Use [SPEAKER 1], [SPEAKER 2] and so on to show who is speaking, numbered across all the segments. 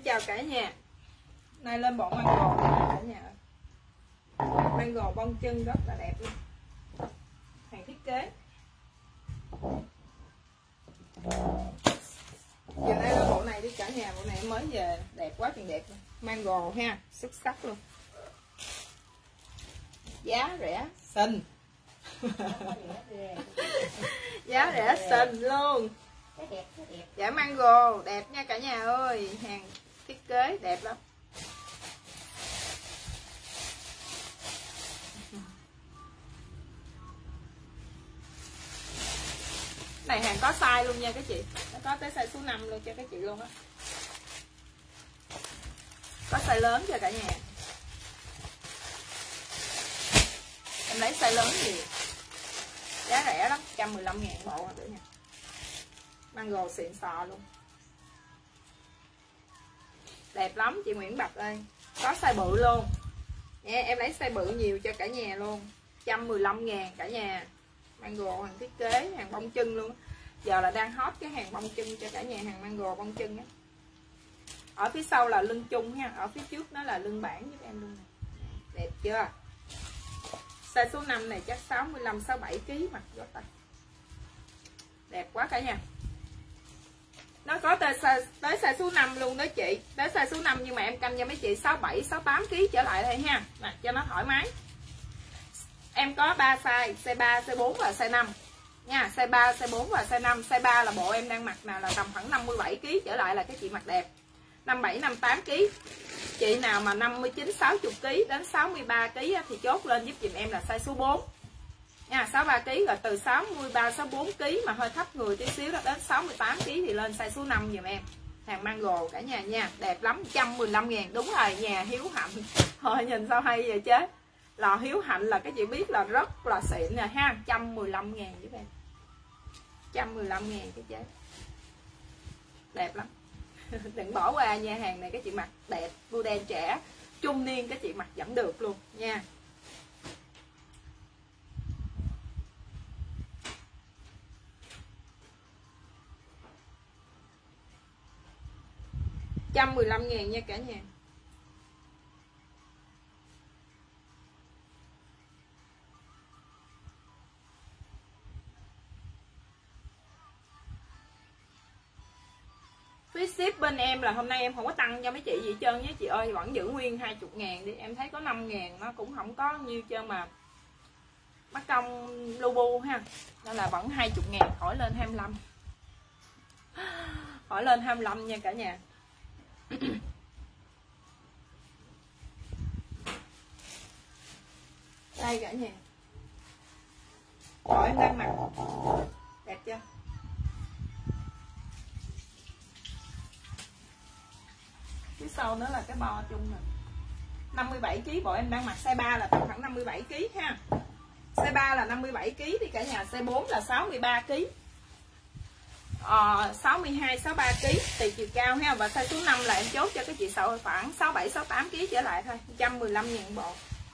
[SPEAKER 1] chào cả nhà. Nay lên bộ mango cả nhà. Mango bông chân rất là đẹp luôn. Hàng thiết kế. Giờ đây là bộ này đi cả nhà, bộ này mới về đẹp quá chừng đẹp luôn. Mango ha, xuất sắc luôn. Giá rẻ xinh. Giá rẻ xinh luôn. Dạ mango đẹp nha cả nhà ơi, hàng thiết kế đẹp lắm. Này hàng có size luôn nha các chị, nó có tới size số 5 luôn cho các chị luôn á. Có size lớn cho cả nhà. Em lấy size lớn gì? Giá rẻ lắm, 115.000 bộ cả nhà. Mango xịn sò luôn. Đẹp lắm chị Nguyễn Bạch ơi. Có size bự luôn nha, em lấy size bự nhiều cho cả nhà luôn. 115.000 cả nhà. Mango hàng thiết kế, hàng bông chân luôn. Giờ là đang hot cái hàng bông chân cho cả nhà, hàng mango bông chân á. Ở phía sau là lưng chung ha, ở phía trước nó là lưng bản giúp em luôn. Đẹp chưa? Size số 5 này chắc 65 67 kg mặc rất tay. Đẹp quá cả nhà. Nó có tới size số 5 luôn đó chị. Tới size số 5 nhưng mà em canh cho mấy chị 67 68 kg trở lại thôi ha. Nè, cho nó thoải mái. Em có 3 size 3, size 4 và size 5 nha. Size 3, size 4 và size 5. Size 3 là bộ em đang mặc nào là tầm khoảng 57 kg trở lại là các chị mặc đẹp. 57 58 kg. Chị nào mà 59 60 kg đến 63 kg thì chốt lên giúp dùm em là size số 4. Nha, 63 kg rồi từ 63 64 kg mà hơi thấp người tí xíu đó đến 68 kg thì lên size số 5 dùm em. Hàng mango cả nhà nha, đẹp lắm, 115.000. Đúng rồi, nhà Hiếu Hạnh. Thôi nhìn sao hay vậy chứ. Lò Hiếu Hạnh là các chị biết là rất là xịn nè ha, 115.000 giúp em. 115.000 cái chế. Đẹp lắm. Đừng bỏ qua nha, hàng này các chị mặc đẹp, bu đen trẻ, trung niên các chị mặc vẫn được luôn nha. $115.000 nha cả nhà. Phí ship bên em là hôm nay em không có tăng cho mấy chị gì hết trơn nhé chị ơi, vẫn giữ nguyên 20.000 đi. Em thấy có 5.000 nó cũng không có nhiêu trơn mà mất công lu bu ha. Nên là vẫn 20.000, hỏi lên 25. Hỏi lên 25 nha cả nhà. Đây cả nhà. Rồi em đang mặc. Đẹp chưa? Phía sau nữa là cái bo chung nè. 57 kg, bộ em đang mặc size 3 là tầm khoảng 57 kg ha. Size 3 là 57 kg thì cả nhà, size 4 là 63 kg. 62 63 kg tùy chiều cao ha, và size số 5 là em chốt cho các chị sợ khoảng 67 68 kg trở lại thôi, 115.000 bộ.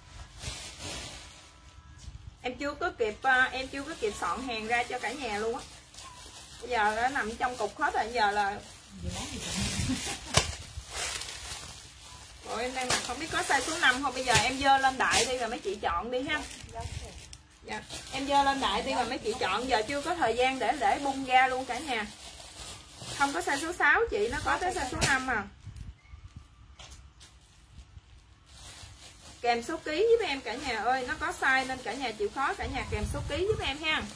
[SPEAKER 1] Em chưa có kịp soạn hàng ra cho cả nhà luôn á. Bây giờ nó nằm trong cục hết rồi, giờ là bộ em đang mặc không biết có size số 5 không. Bây giờ em dơ lên đại đi rồi mấy chị chọn đi ha. Dạ. Em dơ lên đại đi rồi mấy chị chọn, giờ chưa có thời gian để bung ra luôn cả nhà. Không có size số 6 chị, nó có tới size số 5 à. Kèm số ký giúp em cả nhà ơi, nó có size nên cả nhà chịu khó cả nhà kèm số ký giúp em ha.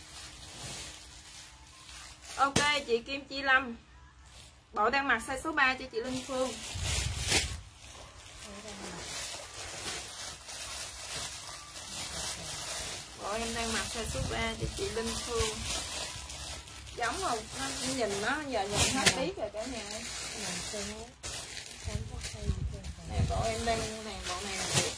[SPEAKER 1] Ok chị Kim Chi Lâm. Bộ đang mặc size số 3 cho chị Linh Phương. Bộ em đang mặc size số 3 cho chị Linh Phương. Giống không? Nó nhìn nó giờ nhìn hết biết rồi cả nhà ơi. Nè bộ em đang nè, bộ này là đẹp.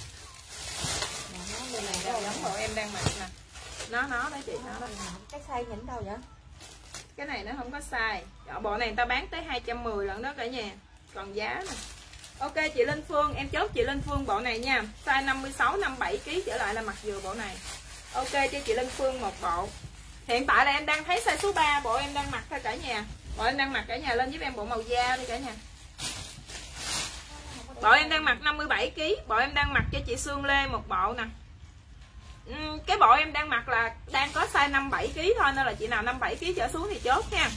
[SPEAKER 1] Bộ này là giống bộ em đang mặc nè. Nó đó chị, nó đó.
[SPEAKER 2] Cái size nhỉnh đâu vậy?
[SPEAKER 1] Cái này nó không có size. Bộ này người ta bán tới 210 lận đó cả nhà. Còn giá nè. Ok chị Linh Phương, em chốt chị Linh Phương bộ này nha. Size 56 57 kg trở lại là mặc vừa bộ này. Ok cho chị Linh Phương một bộ. Hiện tại là em đang thấy size số 3 bộ em đang mặc thôi cả nhà. Bộ em đang mặc cả nhà lên giúp em bộ màu da đi cả nhà. Bộ em đang mặc 57 kg, bộ em đang mặc cho chị Sương Lê một bộ nè. Cái bộ em đang mặc là đang có size 57 kg thôi, nên là chị nào 57 kg trở xuống thì chốt nha.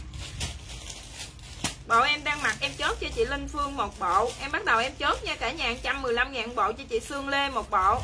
[SPEAKER 1] Bộ em đang mặc em chốt cho chị Linh Phương một bộ. Em bắt đầu em chốt nha cả nhà, 115.000 bộ cho chị Sương Lê một bộ.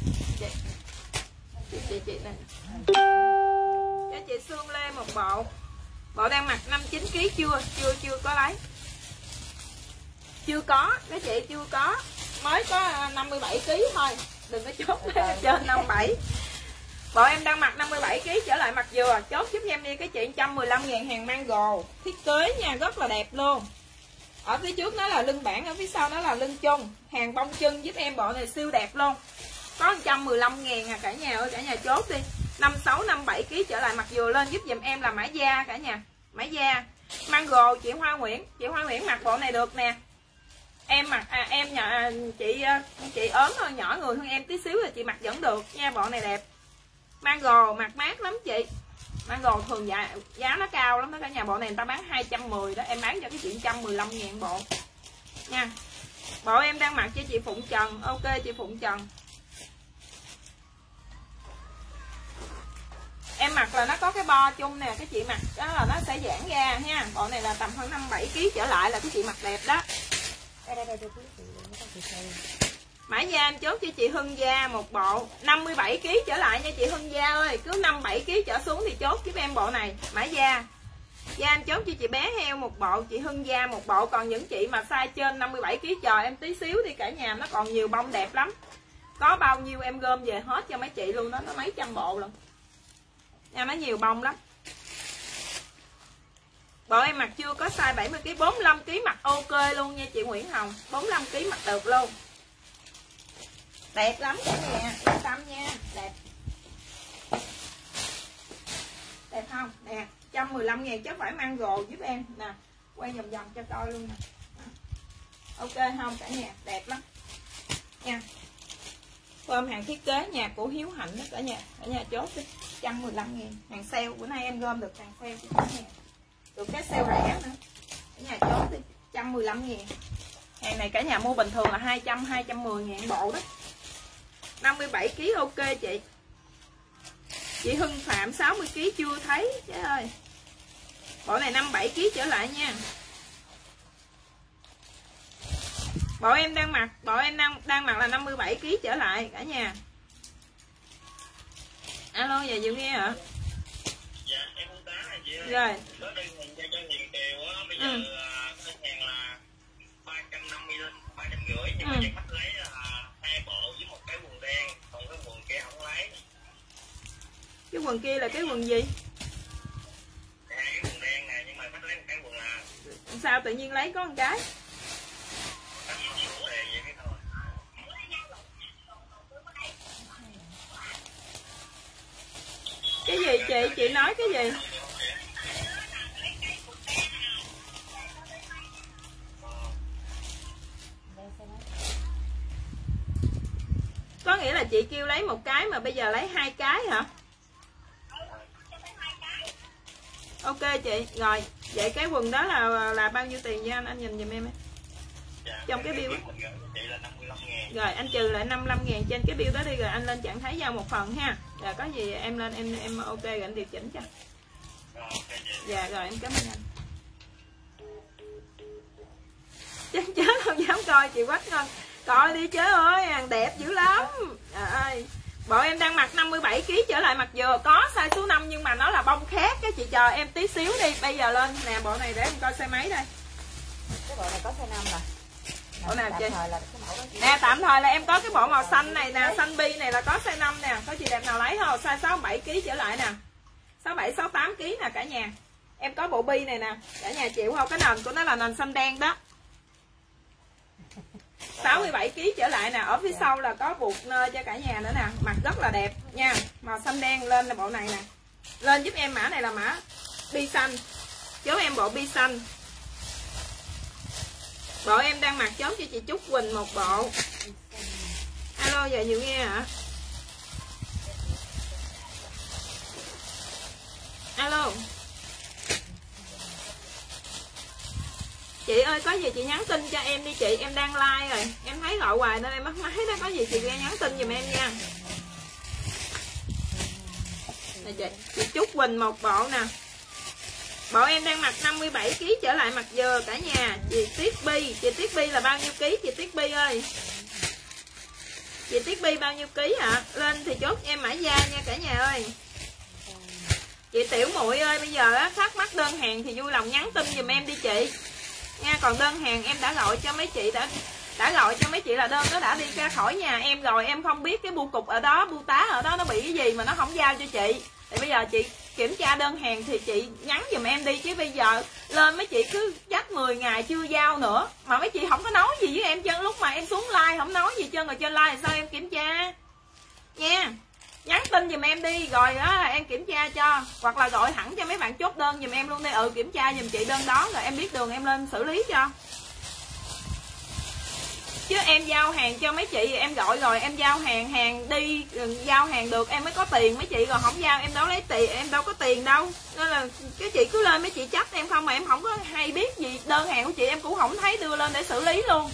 [SPEAKER 1] Chị này. Cho chị Sương Lê một bộ. Bộ đang mặc 59 kg chưa có lấy. Chưa có, các chị chưa có. Mới có 57 kg thôi. Đừng có chốt trên 57. Bộ em đang mặc 57 kg trở lại mặt dừa, chốt giúp em đi cái chị 115.000 hàng mango. Thiết kế nha, rất là đẹp luôn. Ở phía trước nó là lưng bản, ở phía sau nó là lưng chung. Hàng bông chân giúp em bộ này siêu đẹp luôn. Có 115.000 à cả nhà ơi, cả nhà chốt đi. 56 57 kg trở lại mặt dừa lên giúp giùm em là mã da cả nhà. Mã da. Mango chị Hoa Nguyễn mặc bộ này được nè. Em mặc em nhà chị ốm hơn, nhỏ người hơn em tí xíu là chị mặc vẫn được nha, bộ này đẹp. Mango mặc mát lắm chị. Mango thường giá nó cao lắm đó cả nhà, bộ này người ta bán 210 đó, em bán cho cái chị 115.000 bộ nha. Bộ em đang mặc cho chị Phụng Trần. Ok chị Phụng Trần. Em mặc là nó có cái bo chung nè, cái chị mặc đó là nó sẽ giãn ra nha. Bộ này là tầm hơn 57 kg trở lại là cái chị mặc đẹp đó. Mã da anh chốt cho chị Hưng da một bộ 57 kg trở lại nha chị Hưng da ơi, cứ 57 kg trở xuống thì chốt giúp em bộ này. Mã da. Da anh chốt cho chị bé heo một bộ, chị Hưng da một bộ. Còn những chị mà size trên 57 kg chờ em tí xíu đi cả nhà, nó còn nhiều bông đẹp lắm. Có bao nhiêu em gom về hết cho mấy chị luôn đó, nó mấy trăm bộ luôn. Nha, nó nhiều bông lắm. Bộ em mặc chưa có size 70 kg, 45 kg mặc ok luôn nha chị Nguyễn Hồng. 45 kg mặc được luôn. Đẹp lắm cả nhà, yên tâm nha, đẹp. Đẹp không? Nè, 115.000 chắc phải mango giúp em nè. Quay vòng vòng cho coi luôn nè. Ok không cả nhà, đẹp lắm. Nha. Gom hàng thiết kế nhà của Hiếu Hạnh đó cả nhà chốt đi. 115.000, hàng sale bữa nay em gom được hàng sale cho cả nhà. Được cái sale rẻ nữa. Cả nhà chốt đi, 115.000. Hàng này cả nhà mua bình thường là 200 210.000 bộ đó. 57 kg ok chị. Chị Hưng Phạm 60 kg chưa thấy trời ơi. Bộ này 57 kg trở lại nha. Bộ em đang mặc là 57 kg trở lại cả nhà. Alo, giờ Diệu nghe hả?
[SPEAKER 2] Dạ, em không tá hả chị ơi.
[SPEAKER 1] Rồi.
[SPEAKER 2] Có đơn hàng cho nhiều kiều á, bây giờ khách hàng là 350 nhưng mà khách lấy là 2 bộ với một cái quần đen, còn cái quần kia không lấy.
[SPEAKER 1] Cái quần kia là cái quần gì?
[SPEAKER 2] Hai cái quần đen nè, nhưng mà khách lấy một cái quần là
[SPEAKER 1] sao tự nhiên lấy có một cái? Cái gì chị nói cái gì? Có nghĩa là chị kêu lấy một cái mà bây giờ lấy 2 cái hả? Ok chị, rồi vậy cái quần đó là bao nhiêu tiền nha anh nhìn giùm em ấy. Trong cái bill rồi anh trừ lại 55.000 trên cái bill đó đi, rồi anh lên trạng thái giao một phần ha. Rồi có gì em lên em ok rồi anh điều chỉnh cho. Dạ rồi em cảm ơn anh. Chết không dám coi chị Quách Ngân. Coi đi chứ ơi, hàng đẹp dữ lắm. Trời ơi. Bộ em đang mặc 57 kg trở lại mặt dừa, có size số 5 nhưng mà nó là bông khác, cái chị chờ em tí xíu đi. Bây giờ lên nè, bộ này để em coi size mấy đây.
[SPEAKER 3] Cái bộ này có size 5 rồi.
[SPEAKER 1] Bộ nào chị? Nè tạm thời là em có cái bộ màu xanh này nè, xanh bi này là có size 5 nè, có chị đẹp nào lấy không? Size 67 kg trở lại nè. 67 68 kg nè cả nhà. Em có bộ bi này nè, cả nhà chịu không? Cái nền của nó là nền xanh đen đó. 67 kg trở lại nè, ở phía sau là có buộc nơ cho cả nhà nữa nè, mặt rất là đẹp nha. Màu xanh đen lên là bộ này nè. Lên giúp em mã này là mã bi xanh. Chốt em bộ bi xanh. Bộ em đang mặc chốt cho chị Trúc Quỳnh một bộ. Alo giờ nhiều nghe hả? Alo. Chị ơi ơi, có gì chị nhắn tin cho em đi chị, em đang like rồi, em thấy gọi hoài nên em mất máy đó, có gì chị ra nhắn tin giùm em nha. Đây chị Trúc Quỳnh một bộ nè. Bộ em đang mặc 57 kg trở lại mặc dừa cả nhà. Chị Tiết Bi là bao nhiêu ký chị Tiết Bi ơi? Chị Tiết Bi bao nhiêu ký hả? Lên thì chốt em mã da nha cả nhà ơi. Chị Tiểu Muội ơi, bây giờ á thắc mắc đơn hàng thì vui lòng nhắn tin giùm em đi chị. Nha, còn đơn hàng em đã gọi cho mấy chị đã gọi cho mấy chị là đơn nó đã đi ra khỏi nhà em rồi, em không biết cái bưu cục ở đó, bưu tá ở đó nó bị cái gì mà nó không giao cho chị. Thì bây giờ chị kiểm tra đơn hàng thì chị nhắn giùm em đi, chứ bây giờ lên mấy chị cứ trách 10 ngày chưa giao nữa mà mấy chị không có nói gì với em chân. Lúc mà em xuống like không nói gì chân, rồi trên like thì sao em kiểm tra nha. Nhắn tin giùm em đi rồi đó em kiểm tra cho, hoặc là gọi thẳng cho mấy bạn chốt đơn giùm em luôn đi. Kiểm tra giùm chị đơn đó rồi em biết đường em lên xử lý cho. Chứ em giao hàng cho mấy chị em gọi rồi em giao hàng đi giao hàng được em mới có tiền, mấy chị còn không giao em đâu lấy tiền, em đâu có tiền đâu. Nên là cái chị cứ lên mấy chị trách em không mà em không có hay biết gì. Đơn hàng của chị em cũng không thấy đưa lên để xử lý luôn.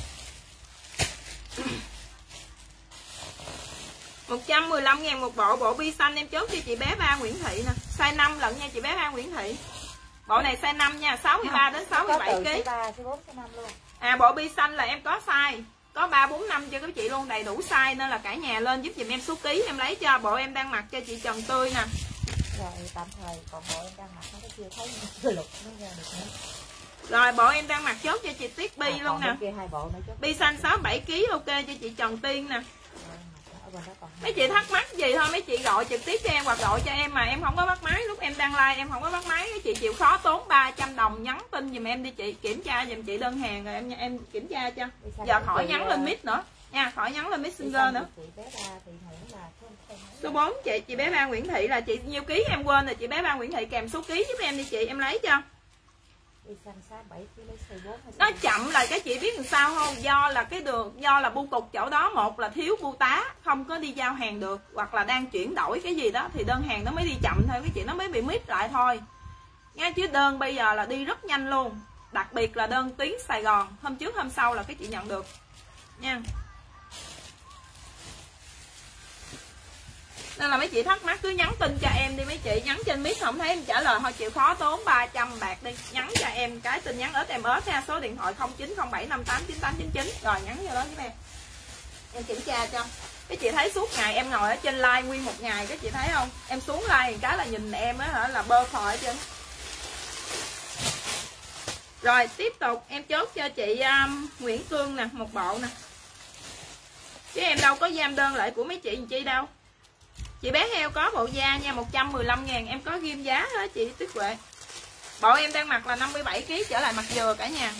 [SPEAKER 1] 115.000 một bộ. Bộ bi xanh em chốt cho chị bé Ba Nguyễn Thị nè, size 5 lận nha chị bé Ba Nguyễn Thị. Bộ này size 5 nha, 63 đến 67 kg. Bộ bi xanh là em có size có 3, 4, 5 cho các chị luôn, đầy đủ size nên là cả nhà lên giúp giùm em số ký em lấy cho. Bộ em đang mặc cho chị Trần Tươi nè.
[SPEAKER 3] Rồi tạm thời còn bộ em đang mặc nó chưa thấy lục nó ra được nữa.
[SPEAKER 1] Rồi bộ em đang mặc chốt cho chị Tiết Bi luôn nè. Bi xanh 67 kg ok cho chị Trần Tiên nè. Mấy chị thắc mắc gì thôi mấy chị gọi trực tiếp cho em hoặc gọi cho em mà em không có bắt máy, lúc em đang like em không có bắt máy, các chị chịu khó tốn 300 đồng nhắn tin giùm em đi chị, kiểm tra giùm chị đơn hàng rồi em kiểm tra cho. Giờ khỏi nhắn lên mic nữa nha, khỏi nhắn lên Messenger nữa. Số 4 chị bé Ba Nguyễn Thị là chị nhiêu ký em quên rồi, chị bé Ba Nguyễn Thị kèm số ký giúp em đi chị, em lấy cho. Nó chậm là các chị biết làm sao không, do là cái đường, do là bưu cục chỗ đó, một là thiếu bưu tá không có đi giao hàng được, hoặc là đang chuyển đổi cái gì đó thì đơn hàng nó mới đi chậm thôi, cái chị nó mới bị miss lại thôi nha. Chứ đơn bây giờ là đi rất nhanh luôn, đặc biệt là đơn tuyến Sài Gòn hôm trước hôm sau là các chị nhận được nha. Nên là mấy chị thắc mắc cứ nhắn tin cho em đi mấy chị, nhắn trên mic không thấy em trả lời thôi chịu khó tốn 300 bạc đi, nhắn cho em cái tin nhắn em ớt nha, số điện thoại 0907589899 rồi nhắn vô đó giúp em kiểm tra cho. Các chị thấy suốt ngày em ngồi ở trên live nguyên một ngày, các chị thấy không, em xuống live cái là nhìn em á hả là bơ phờ hết trơn. Rồi tiếp tục em chốt cho chị Nguyễn Cương nè, một bộ nè, chứ em đâu có giam đơn lại của mấy chị làm chi đâu. Chị bé heo có bộ da nha, 115.000 em có ghim giá hết chị Tuyết Huệ. Bộ em đang mặc là 57 kg trở lại mặc dừa cả nhà.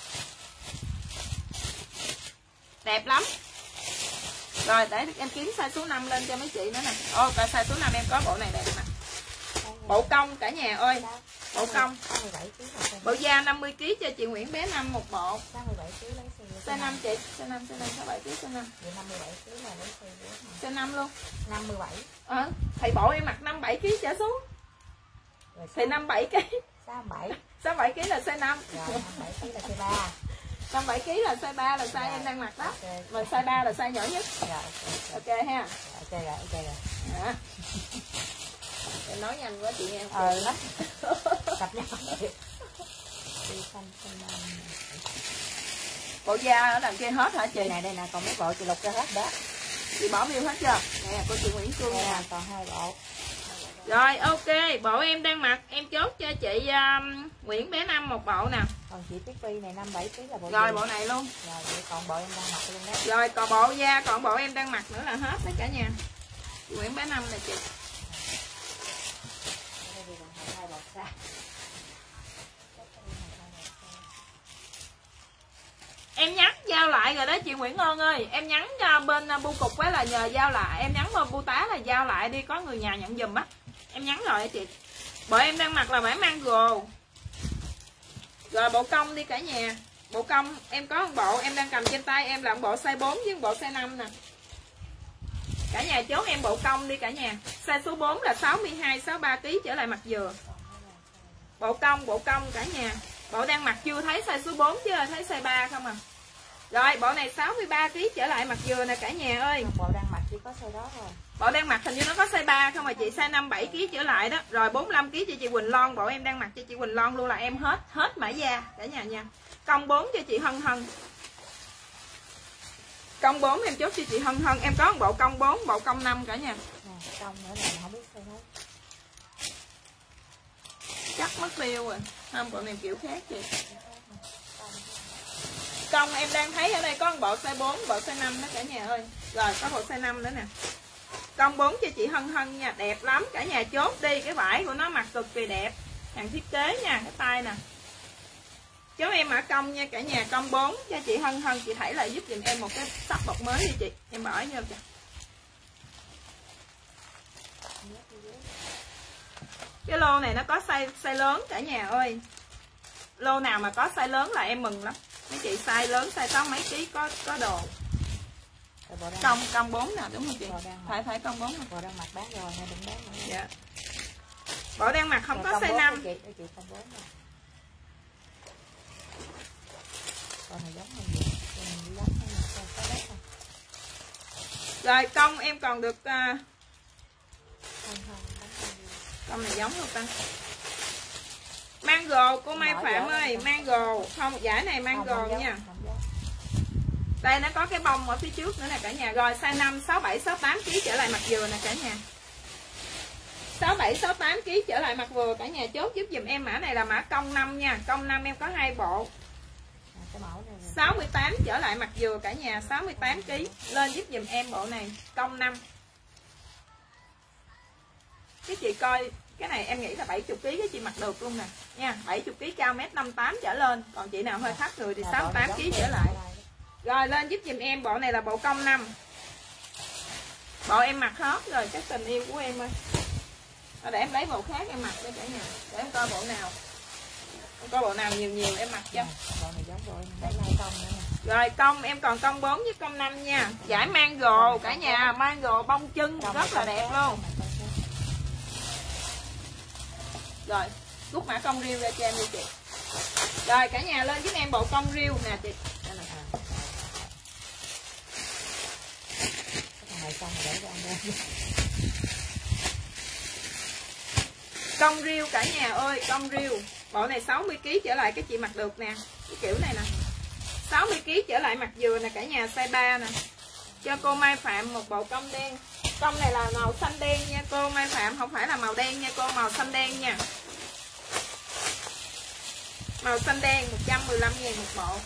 [SPEAKER 1] Đẹp lắm. Rồi để em kiếm size số 5 lên cho mấy chị nữa nè. Cả size số 5 em có bộ này đẹp nè. Bộ công cả nhà ơi. Bộ công. Bộ da 50 kg cho chị Nguyễn bé Năm một bộ. Size 5 chị, size 5, size 5, 67 kg, size 5.
[SPEAKER 3] 57 kg là lấy
[SPEAKER 1] size 5 luôn.
[SPEAKER 3] 57.
[SPEAKER 1] Thì bộ em mặc 57 kg trở xuống. Thì 57 kg. 67 kg là size 5.
[SPEAKER 3] Rồi 57 kg là size 3.
[SPEAKER 1] 57 kg là size 3 là size em đang mặc đó. Mà size 3 là size nhỏ nhất.
[SPEAKER 3] Rồi,
[SPEAKER 1] ok ha.
[SPEAKER 3] Ok rồi.
[SPEAKER 1] Đó. Em nói nhanh quá chị nghe.
[SPEAKER 3] Đó. Cặp nhau.
[SPEAKER 1] Bộ da ở đằng kia hết hả chị?
[SPEAKER 3] Này đây nè, còn mấy bộ chị lục ra hết đó.
[SPEAKER 1] Chị bỏ bill hết chưa? Nè, cô chị Nguyễn Cương nè.
[SPEAKER 3] Còn 2 bộ.
[SPEAKER 1] Rồi ok, bộ em đang mặc em chốt cho chị Nguyễn bé Năm một bộ nè.
[SPEAKER 3] Còn chị Tuyết Vi này 57 kg là bộ.
[SPEAKER 1] Rồi bộ này luôn.
[SPEAKER 3] Rồi vậy còn bộ em đang mặc luôn đó.
[SPEAKER 1] Rồi còn bộ da, còn bộ em đang mặc nữa là hết đó cả nhà. Chị Nguyễn bé Năm nè chị. Em nhắn giao lại rồi đó chị Nguyễn Ơn ơi. Em nhắn cho bên bưu cục quá là nhờ giao lại. Em nhắn bên bưu tá là giao lại đi, có người nhà nhận giùm á. Em nhắn rồi chị. Bộ em đang mặc là vải mango. Rồi bộ công đi cả nhà. Bộ công em có một bộ em đang cầm trên tay em là một bộ size 4 với một bộ size 5 nè. Cả nhà chốt em bộ công đi cả nhà. Size số 4 là 62, 63 kg trở lại mặt dừa. Bộ công cả nhà. Bộ đang mặc chưa thấy size số 4 chứ thấy size 3 không à. Rồi bộ này 63 kg trở lại mặt dừa nè cả nhà ơi.
[SPEAKER 3] Bộ đang mặc chỉ có size đó thôi.
[SPEAKER 1] Bộ đang mặc hình như nó có size 3 không mà chị, size 57 kg trở lại đó. Rồi 45 kg cho chị Quỳnh Loan, bộ em đang mặc cho chị Quỳnh Loan luôn là em hết mã da cả nhà nha. Công 4 cho chị Hân Hân. Công 4 em chốt cho chị Hân Hân, em có một bộ công 4, bộ công 5 cả nhà.
[SPEAKER 3] Công nữa là không biết size đó.
[SPEAKER 1] Chắc mất tiêu rồi. Không, bộ này kiểu khác chị. Công em đang thấy ở đây có một bộ size 4, bộ size 5 đó cả nhà ơi. Rồi có bộ size 5 nữa nè. Công 4 cho chị Hân Hân nha, đẹp lắm. Cả nhà chốt đi, cái vải của nó mặc cực kỳ đẹp. Hàng thiết kế nha, cái tay nè. Chốt em mã công nha cả nhà, công 4 cho chị Hân Hân. Chị Thảy lại giúp giùm em một cái sắp bọc mới đi chị. Em bỏ vô cho. Cái lô này nó có size lớn cả nhà ơi. Lô nào mà có size lớn là em mừng lắm. Mấy chị size lớn, size 6 mấy ký có đồ. Công 4 nè, đúng không chị? Phải công 4 nè.
[SPEAKER 3] Bộ đang mặc bán rồi hay đừng bán nữa.
[SPEAKER 1] Dạ. Bộ đang mặc không có size 5.
[SPEAKER 3] Chị công 4 nè. Con này giống hơn gì? Con này giống hơn cái đất không?
[SPEAKER 1] Rồi công em còn được công này giống không ta? Mango cô Mai Phạm ơi, mango không, giải này mango nha. Đây nó có cái bông ở phía trước nữa nè cả nhà. Rồi size 5, 67, 68 kg trở lại mặt vừa nè cả nhà. 67, 68 kg trở lại mặt vừa cả nhà, chốt giúp dùm em mã này là mã công 5 nha. Công 5 em có 2 bộ. 68 trở lại mặt vừa cả nhà, 68 kg. Lên giúp dùm em bộ này, công 5. Cái chị coi cái này em nghĩ là 70 kg cái chị mặc được luôn nè nha. 70 kg cao 1m58 trở lên. Còn chị nào hơi thấp người thì 68 kg trở lại. Rồi lên giúp dùm em bộ này là bộ công 5. Bộ em mặc hết rồi, cái tình yêu của em ơi. Rồi để em lấy bộ khác em mặc cho cả nhà. Để em coi bộ nào. Em coi bộ nào nhiều em mặc cho.
[SPEAKER 3] Bộ này giống bộ em lấy công nữa nè.
[SPEAKER 1] Rồi công em còn công 4 với công 5 nha. Giải mango cả nhà, mango bông chân rất là đẹp luôn. Rồi rút mã công riêu ra cho em đi chị. Rồi cả nhà lên giúp em bộ công riêu nè chị. Đây là công riêu cả nhà ơi, công riêu. Bộ này 60 kg trở lại cái chị mặc được nè. Cái kiểu này nè. 60 kg trở lại mặt dừa nè cả nhà, size 3 nè. Cho cô Mai Phạm một bộ công đen. Công này là màu xanh đen nha cô Mai Phạm, không phải là màu đen nha cô, màu xanh đen nha. Màu xanh đen 115.000 một bộ.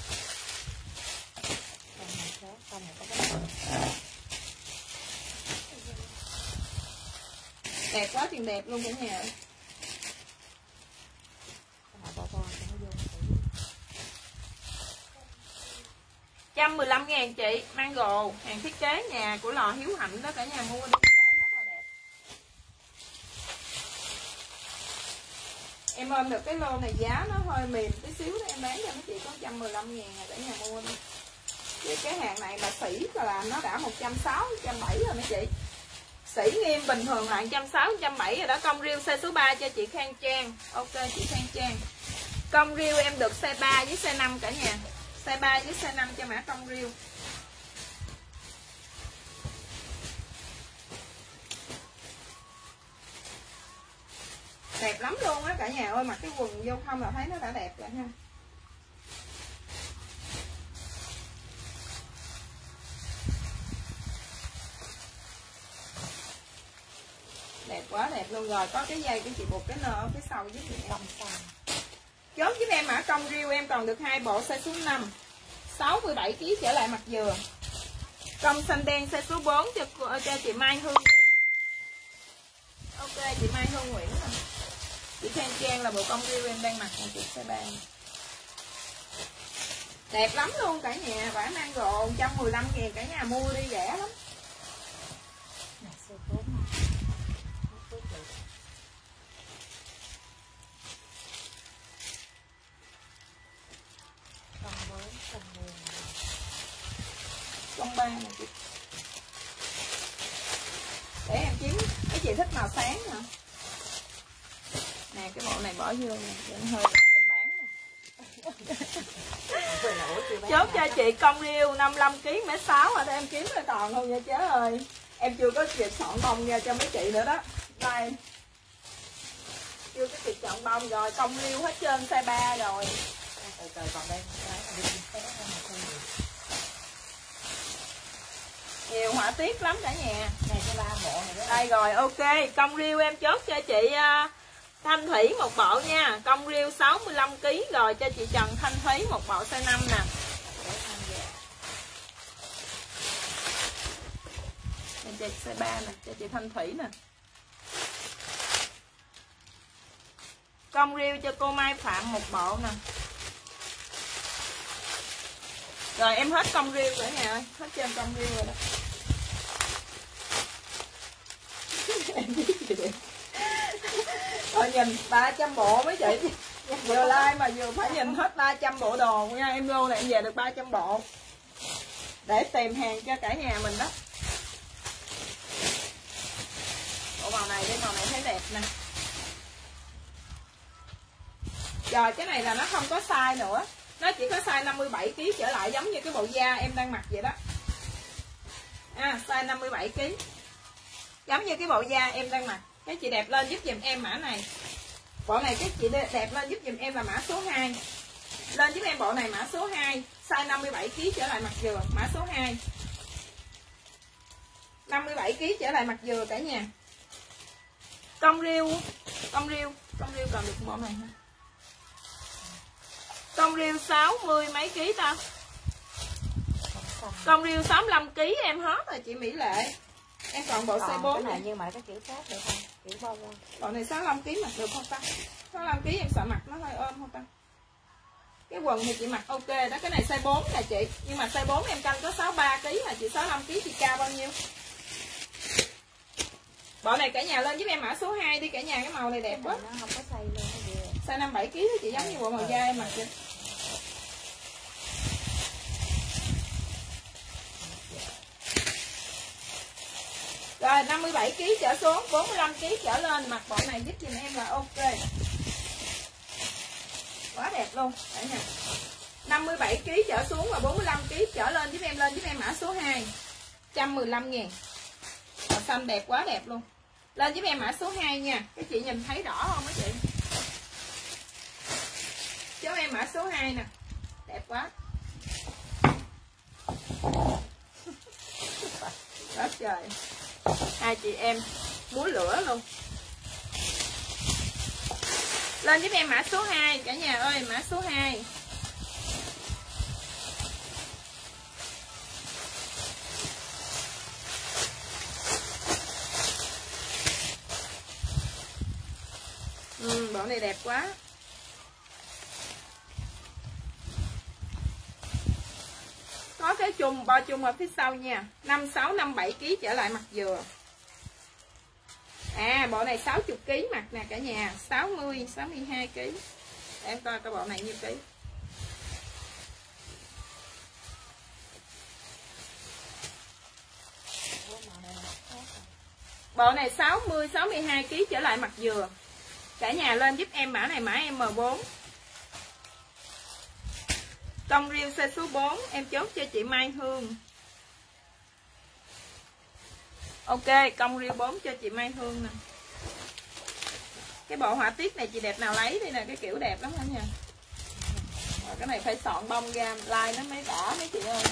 [SPEAKER 1] Đẹp quá tiền đẹp luôn cả nhà. 115.000 chị, mango, hàng thiết kế nhà của Lò Hiếu Hạnh đó cả nhà mua đi, giải rất là đẹp. Em ôm được cái lô này giá nó hơi mềm tí xíu đó, em bán cho mấy chị có 115.000 cả nhà mua đi. Chứ cái hàng này mà sỉ là làm nó đã 160, 170 rồi mấy chị. Sỉ nghiêm bình thường là 160, 170 rồi đó. Công riêu size số 3 cho chị Khang Trang. Ok chị Khang Trang. Công riêu em được size 3 với size 5 cả nhà. Size 3 với size 5 cho mã công riêu. Đẹp lắm luôn á cả nhà ơi, mặc cái quần vô không là thấy nó đã đẹp rồi ha. Đẹp quá đẹp luôn. Rồi có cái dây của chị buộc cái nơ ở phía sau giúp chị em. Chốt giúp em mã công riêu em còn được 2 bộ size số 5. 67 kg trở lại mặt dừa. Công xanh đen size số 4 cho chị Mai Hương Nguyễn. Ok chị Mai Hương Nguyễn nè. Chị Khang Trang là bộ công riêu em đang mặc chị size 3. Đẹp lắm luôn cả nhà, vải mango 115.000 cả nhà mua đi rẻ lắm. Con 3 này chị. Để em kiếm, mấy chị thích màu sáng hả? Nè cái bộ này bỏ vô nè, để hơi là em bán nè. Chốt cho chị Công Riêu 55 kg mét 6 rồi đó, em kiếm rồi còn không nha chế ơi. Em chưa có kịp chọn bông nha cho mấy chị nữa đó. Đây. Chưa có kịp chọn bông rồi, Công Riêu hết trơn size 3 rồi.
[SPEAKER 3] Từ còn đây.
[SPEAKER 1] Nhiều họa tiết lắm cả nhà.
[SPEAKER 3] Này cái 3 bộ này đó.
[SPEAKER 1] Đây rồi, ok, Công Riêu em chốt cho chị Thanh Thủy một bộ nha. Công Riêu 65 kg rồi cho chị Trần Thanh Thủy một bộ size 5 nè. Cho chị size 3 nè, cho chị Thanh Thủy nè. Công Riêu cho cô Mai Phạm một bộ nè. Rồi em hết Công Riêu rồi nè ơi, hết trơn Công Riêu rồi đó. Em biết gì vậy? Thôi nhìn 300 bộ mấy chị. Vừa like mà vừa phải nhìn hết 300 bộ đồ nha. Em lô này em về được 300 bộ. Để tìm hàng cho cả nhà mình đó. Bộ màu này đi, màu này thấy đẹp nè. Rồi cái này là nó không có size nữa. Nó chỉ có size 57 kg trở lại, giống như cái bộ da em đang mặc vậy đó. Size 57 kg. Giống như cái bộ da em đang mặc. Cái chị đẹp lên giúp dùm em mã này. Bộ này cái chị đẹp lên giúp dùm em là mã số 2. Lên giúp em bộ này mã số 2, size 57 kg trở lại mặt dừa, mã số 2. 57 kg trở lại mặt dừa cả nhà. Công Riêu còn được bộ này hả? Công Riêu 60 mấy ký ta? Công Riêu 65 kg em hết rồi chị Mỹ Lệ. Em còn bộ size 4
[SPEAKER 3] này nhưng mà cái kiểu khác được không? Kiểu bao quanh.
[SPEAKER 1] Bộ này 65 kg mặc được không ta? 65 kg em sợ mặc nó hơi ôm không ta? Cái quần thì chị mặc ok đó, cái này size 4 nè chị. Nhưng mà size 4 em canh có 63 kg là chị 65 kg chị cao bao nhiêu? Bộ này cả nhà lên giúp em mã số 2 đi cả nhà, cái màu này đẹp quá.
[SPEAKER 3] Nó không có size luôn nó ghê.
[SPEAKER 1] Size 57 kg chị, giống như bộ màu da em mặc vậy. Rồi 57 kg trở xuống, 45 kg trở lên mặc bộ này giúp giùm em là ok. Quá đẹp luôn cả nhà. 57 kg trở xuống và 45 kg trở lên giúp em, lên giúp em mã số 2. 115.000. Màu xanh đẹp, quá đẹp luôn. Lên giúp em mã số 2 nha. Các chị nhìn thấy rõ không mấy chị? Cho em mã số 2 nè. Đẹp quá. Quá trời. Hai chị em múa lửa luôn. Lên giúp em mã số 2 cả nhà ơi, mã số 2. Bộ này đẹp quá. Có cái chùm, bo chùm ở phía sau nha. 56, 57 kg trở lại mặt dừa. Bộ này 60 kg mặt nè cả nhà. 60, 62 kg. Để em coi cái bộ này nhiêu ký. Bộ này 60, 62 kg trở lại mặt dừa. Cả nhà lên giúp em mã này, mã M4. Công Riêu size số 4 em chốt cho chị Mai Hương. Ok, Công Riêu 4 cho chị Mai Hương nè. Cái bộ họa tiết này chị đẹp nào lấy đi nè, cái kiểu đẹp lắm hả nha. Rồi, cái này phải soạn bông ra like nó mới đã mấy chị ơi.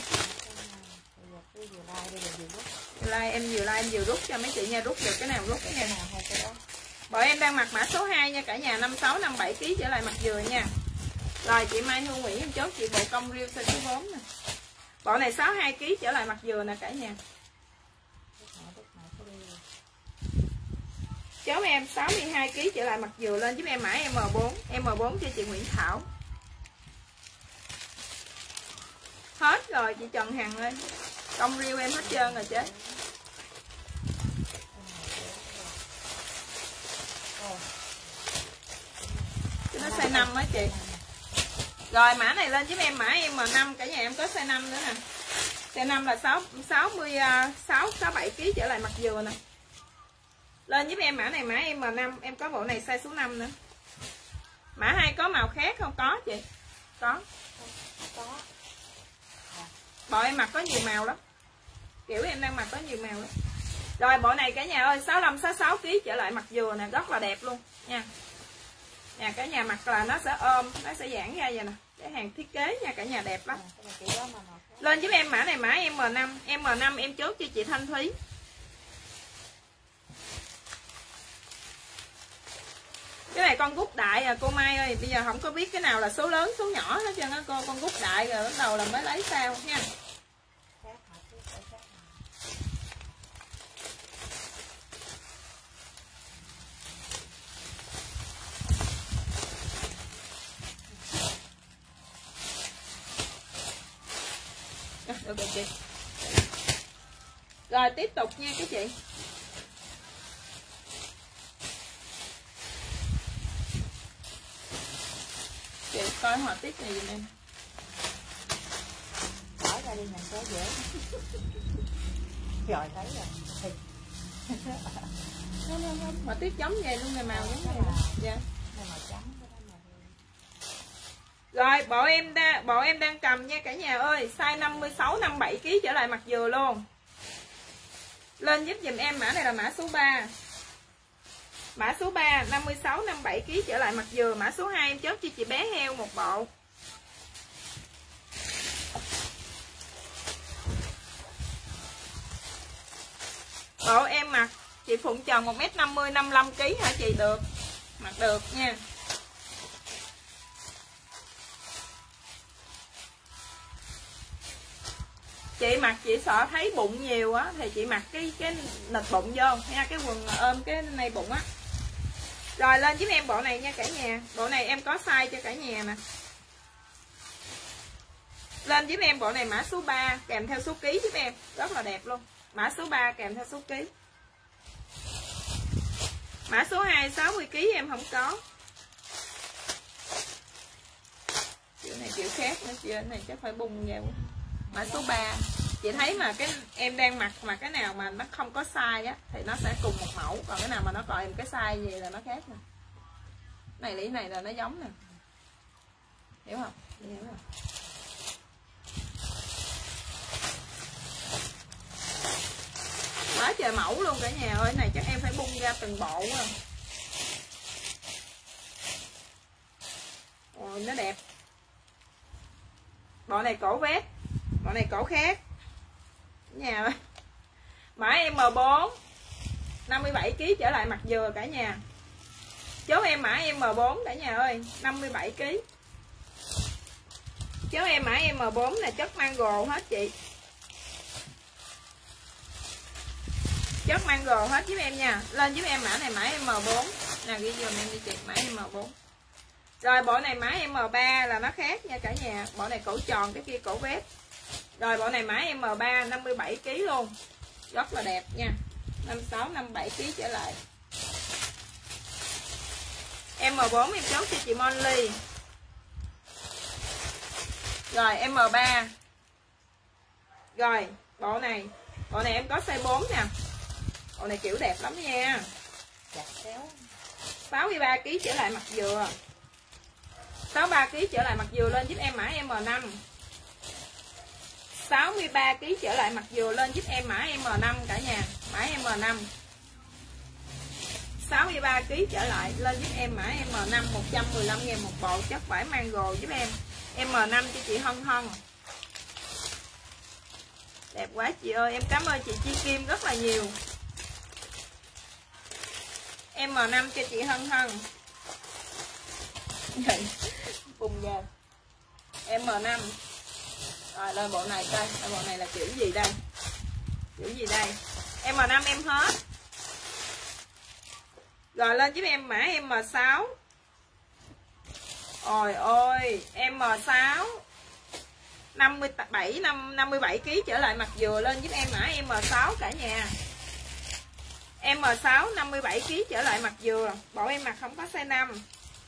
[SPEAKER 1] Like em vừa like em vừa rút cho mấy chị nha, rút được cái nào rút cái nào. Bộ em đang mặc mã số 2 nha cả nhà, 56, 57 kg trở lại mặt dừa nha. Rồi chị Mai Hương Nguyễn em chốt chị bộ Công Riêu size số 4 nè. Bộ này 62 kg trở lại mặt dừa nè cả nhà. Chốt em 62 kg trở lại mặt dừa, lên giúp em mã M4. M4 cho chị Nguyễn Thảo. Hết rồi chị Trần Hằng ơi. Công Riêu em hết trơn rồi chứ. Nó size 5 á chị. Rồi mã này lên giúp em mã M5 cả nhà, em có size 5 nữa nè. Size 5 là 66, 67 kg trở lại mặt dừa nè. Lên giúp em mã này, mã M5, em có bộ này size số 5 nữa. Mã 2 có màu khác không? Có chị. Có. Bộ em mặc có nhiều màu lắm. Kiểu em đang mặc có nhiều màu lắm. Rồi bộ này cả nhà ơi, 65 66 kg trở lại mặt dừa nè, rất là đẹp luôn nha. Nhà cả nhà mặc là nó sẽ ôm, nó sẽ giãn ra vậy nè. Cái hàng thiết kế nha cả nhà, đẹp lắm. Lên giúp em mã này mã M5, M5 em chốt cho chị Thanh Thúy. Cái này con gút đại à cô Mai ơi, bây giờ không có biết cái nào là số lớn số nhỏ hết trơn á cô, con gút đại rồi bắt đầu là mới lấy sao nha. Được rồi chị. Rồi tiếp tục nha các chị. Chị coi họa tiết này giùm em.
[SPEAKER 3] Bỏ ra đi mình có dễ. Rồi thấy rồi.
[SPEAKER 1] Không. Họa tiết giống vậy luôn, này màu giống vậy. Dạ.
[SPEAKER 3] Màu trắng.
[SPEAKER 1] Rồi bộ em đang cầm nha cả nhà ơi, size 56 57 kg trở lại mặt dừa luôn. Lên giúp dùm em mã này là mã số 3. Mã số 3 56 57 kg trở lại mặt dừa, mã số 2 em chốt cho chị bé heo một bộ. Bộ em mặc chị Phụng Trần 1m50 55 kg hả chị? Được. Mặc được nha. Chị mặc chị sợ thấy bụng nhiều á thì chị mặc cái nịt bụng vô nha, cái quần ôm cái này bụng á. Rồi lên giúp em bộ này nha cả nhà. Bộ này em có size cho cả nhà nè. Lên giúp em bộ này mã số 3 kèm theo số ký giúp em, rất là đẹp luôn. Mã số 3 kèm theo số ký. Mã số 2 60 kg em không có. Kiểu này kiểu khác nữa chị, này chắc phải bung ra. Mã số 3 chị thấy mà cái em đang mặc mà cái nào mà nó không có size á thì nó sẽ cùng một mẫu, còn cái nào mà nó còn em cái size gì là nó khác nè. Này lý này là nó giống nè, hiểu không? Hiểu không? Quá trời mẫu luôn cả nhà ơi, này chắc em phải bung ra từng bộ quá. Ôi nó đẹp. Bộ này cổ vest, bộ này cổ khác nhà ơi. Mã M4 57 kg trở lại mặt dừa cả nhà. Chốt em mã M4 cả nhà ơi, 57 kg. Chốt em mã M4 là chất mango hết chị. Chất mango hết giúp em nha. Lên giúp em mã này mã M4. Nào ghi dùm em đi chị, mã M4. Rồi bộ này mã M3 là nó khác nha cả nhà. Bộ này cổ tròn, cái kia cổ vest. Rồi bộ này mã M3 57 kg luôn. Rất là đẹp nha. 56 57 kg trở lại. M4 em chốt cho chị Monly. Rồi M3. Rồi bộ này em có size 4 nè. Bộ này kiểu đẹp lắm nha. 63 kg trở lại mặt dừa. 63 kg trở lại mặt dừa, lên giúp em mã M5. 63 kg trở lại mặt dừa, lên giúp em mã M5 cả nhà, mã M5. 63 kg trở lại, lên giúp em mã M5, 115.000 một bộ, chất vải mango giúp em. M5 cho chị Hân Hân. Đẹp quá chị ơi, em cảm ơn chị Chi Kim rất là nhiều. M5 cho chị Hân Hân. Cùng giờ M5. Rồi lên bộ này coi, bộ này là kiểu gì đây? Kiểu gì đây? M5 em hết. Rồi lên giúp em mã M6. Ôi ôi, M6 57 kg trở lại mặt dừa, lên giúp em mã M6 cả nhà. M6 57 kg trở lại mặt dừa, bộ em mặc không có size 5.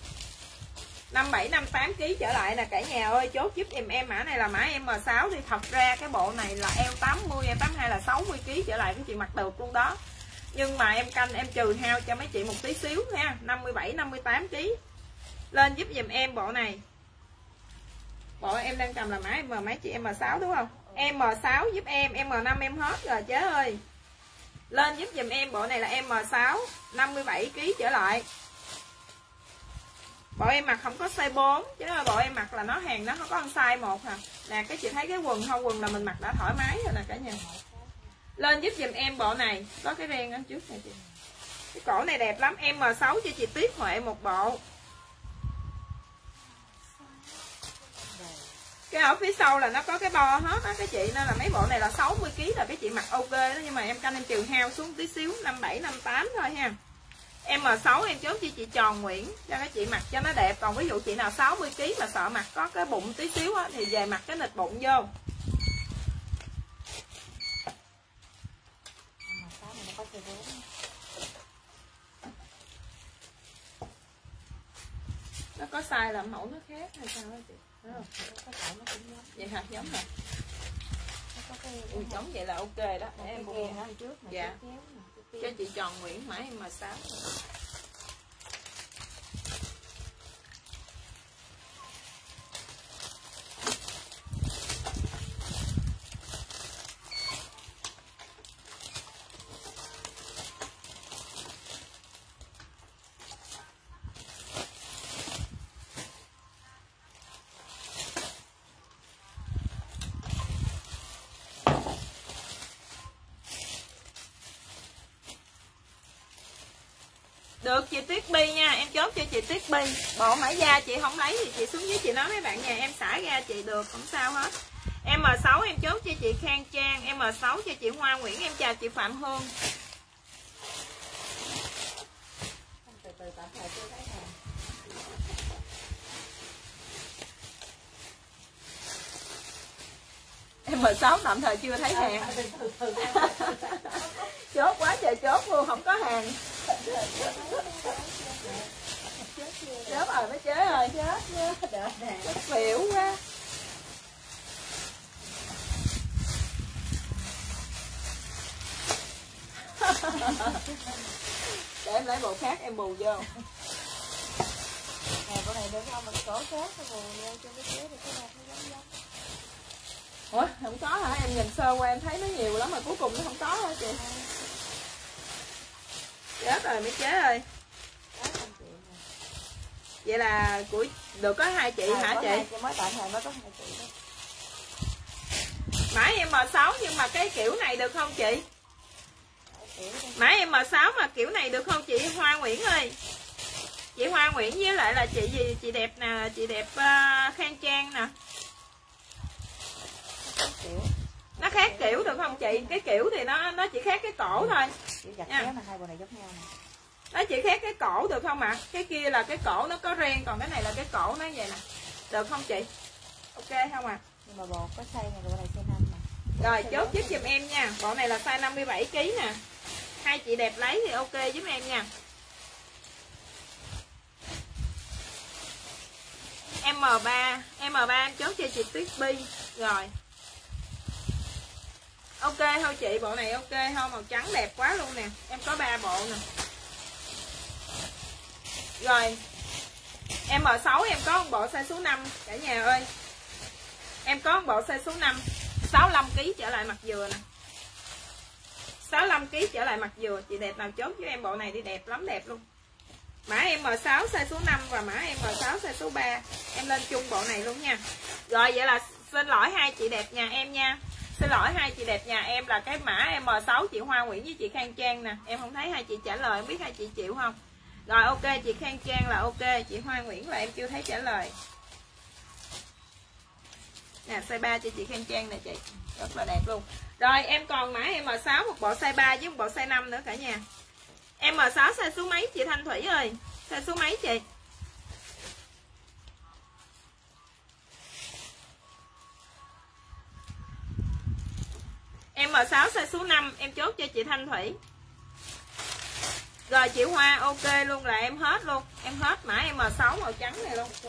[SPEAKER 1] 57 58 kg trở lại nè cả nhà ơi, chốt giúp em mã này là mã M6 thì thật ra cái bộ này là eo 80, eo 82 là 60 kg trở lại các chị mặc được luôn đó. Nhưng mà em canh em trừ hao cho mấy chị một tí xíu nha, 57 58 kg. Lên giúp dùm em bộ này. Bộ em đang cầm là mã M mấy chị M6 đúng không? M6 giúp em, M5 em hết rồi chế ơi. Lên giúp giùm em bộ này là M6 57kg trở lại. Bộ em mặc không có size 4, chứ bộ em mặc là nó hàng nó không có size 1 hả? Nè cái chị thấy cái quần hông quần là mình mặc đã thoải mái rồi nè cả nhà. Lên giúp giùm em bộ này, có cái ren ở trước này chị. Cái cổ này đẹp lắm, M6 cho chị Tuyết Huệ một bộ. Cái ở phía sau là nó có cái bo hết á các chị, nên là mấy bộ này là 60kg là các chị mặc ok đó, nhưng mà em canh em trừ hao xuống tí xíu 57 58 thôi ha. M6 em chốt cho chị Tròn Nguyễn cho các chị mặc cho nó đẹp. Còn ví dụ chị nào 60kg mà sợ mặc có cái bụng tí xíu á thì về mặc cái nịt bụng vô. Nó có size làm mẫu nó khác hay sao hả chị? Vậy hả? Giống hả? Ui, giống vậy là ok đó. Để em buông trước. Dạ. Cho chị Tròn Nguyễn mã M6. Được chị Tuyết Bi nha, em chốt cho chị Tuyết Bi. Bộ mã da chị không lấy thì chị xuống dưới chị nói mấy bạn nhà em xả ra chị được, không sao hết. M6 em chốt cho chị Khang Trang, M6 cho chị Hoa Nguyễn, em chào chị Phạm Hương. M6 tạm thời chưa thấy hàng. Chốt quá trời chốt luôn, không có hàng. Chớp rồi mấy chế ơi, chết phiểu quá. Để em lấy bộ khác em bù vô.
[SPEAKER 3] Bộ này được không mà cái cổ khác nó bù vô cho cái chế thì cái này nó giống.
[SPEAKER 1] Ủa không có hả? Em nhìn sơ qua em thấy nó nhiều lắm mà cuối cùng nó không có hả chị? Chết rồi mấy chế ơi. Vậy là của được có 2 chị hả chị?
[SPEAKER 3] Mới tạm thời mới có 2 chị đó.
[SPEAKER 1] Mã em M6 nhưng mà cái kiểu này được không chị? Mã em M6 mà kiểu này được không chị Hoa Nguyễn ơi? Chị Hoa Nguyễn với lại là chị gì? Chị đẹp nè, chị đẹp Khang Trang nè. Nó khác kiểu được không chị? Cái kiểu thì nó chỉ khác cái cổ thôi.
[SPEAKER 3] Nha. Hai bộ này giống nhau nè.
[SPEAKER 1] Nó chỉ khác cái cổ được không ạ? Cái kia là cái cổ nó có ren, còn cái này là cái cổ nó vậy nè. Được không chị? Ok không ạ?
[SPEAKER 3] Nhưng mà bộ có size này, bộ này size 5 nè.
[SPEAKER 1] Rồi chốt giúp giùm em nha. Bộ này là size 57kg nè. 2 chị đẹp lấy thì ok giúp em nha. M3 em chốt cho chị Tuyết Bi. Rồi. Ok thôi chị, bộ này ok không? Màu trắng đẹp quá luôn nè. Em có 3 bộ nè. Rồi. M6 em có một bộ size số 5 cả nhà ơi. Em có một bộ size số 5 65kg trở lại mặt dừa nè. 65kg trở lại mặt dừa. Chị đẹp nào chốt với em bộ này đi, đẹp lắm, đẹp luôn. Mã M6 size số 5 và mã M6 size số 3. Em lên chung bộ này luôn nha. Rồi vậy là xin lỗi 2 chị đẹp nhà em nha. Xin lỗi 2 chị đẹp nhà em là cái mã M6 chị Hoa Nguyễn với chị Khang Trang nè. Em không thấy 2 chị trả lời, không biết 2 chị chịu không. Rồi ok, chị Khang Trang là ok, chị Hoa Nguyễn là em chưa thấy trả lời. Nè size 3 cho chị Khang Trang nè chị. Rất là đẹp luôn. Rồi em còn mã M6 một bộ size 3 với một bộ size 5 nữa cả nhà. M6 size số mấy chị Thanh Thủy ơi? Size số mấy chị? M6 size số 5 em chốt cho chị Thanh Thủy. Rồi chị Hoa ok luôn là em hết luôn. Em hết mã M6 màu trắng này luôn.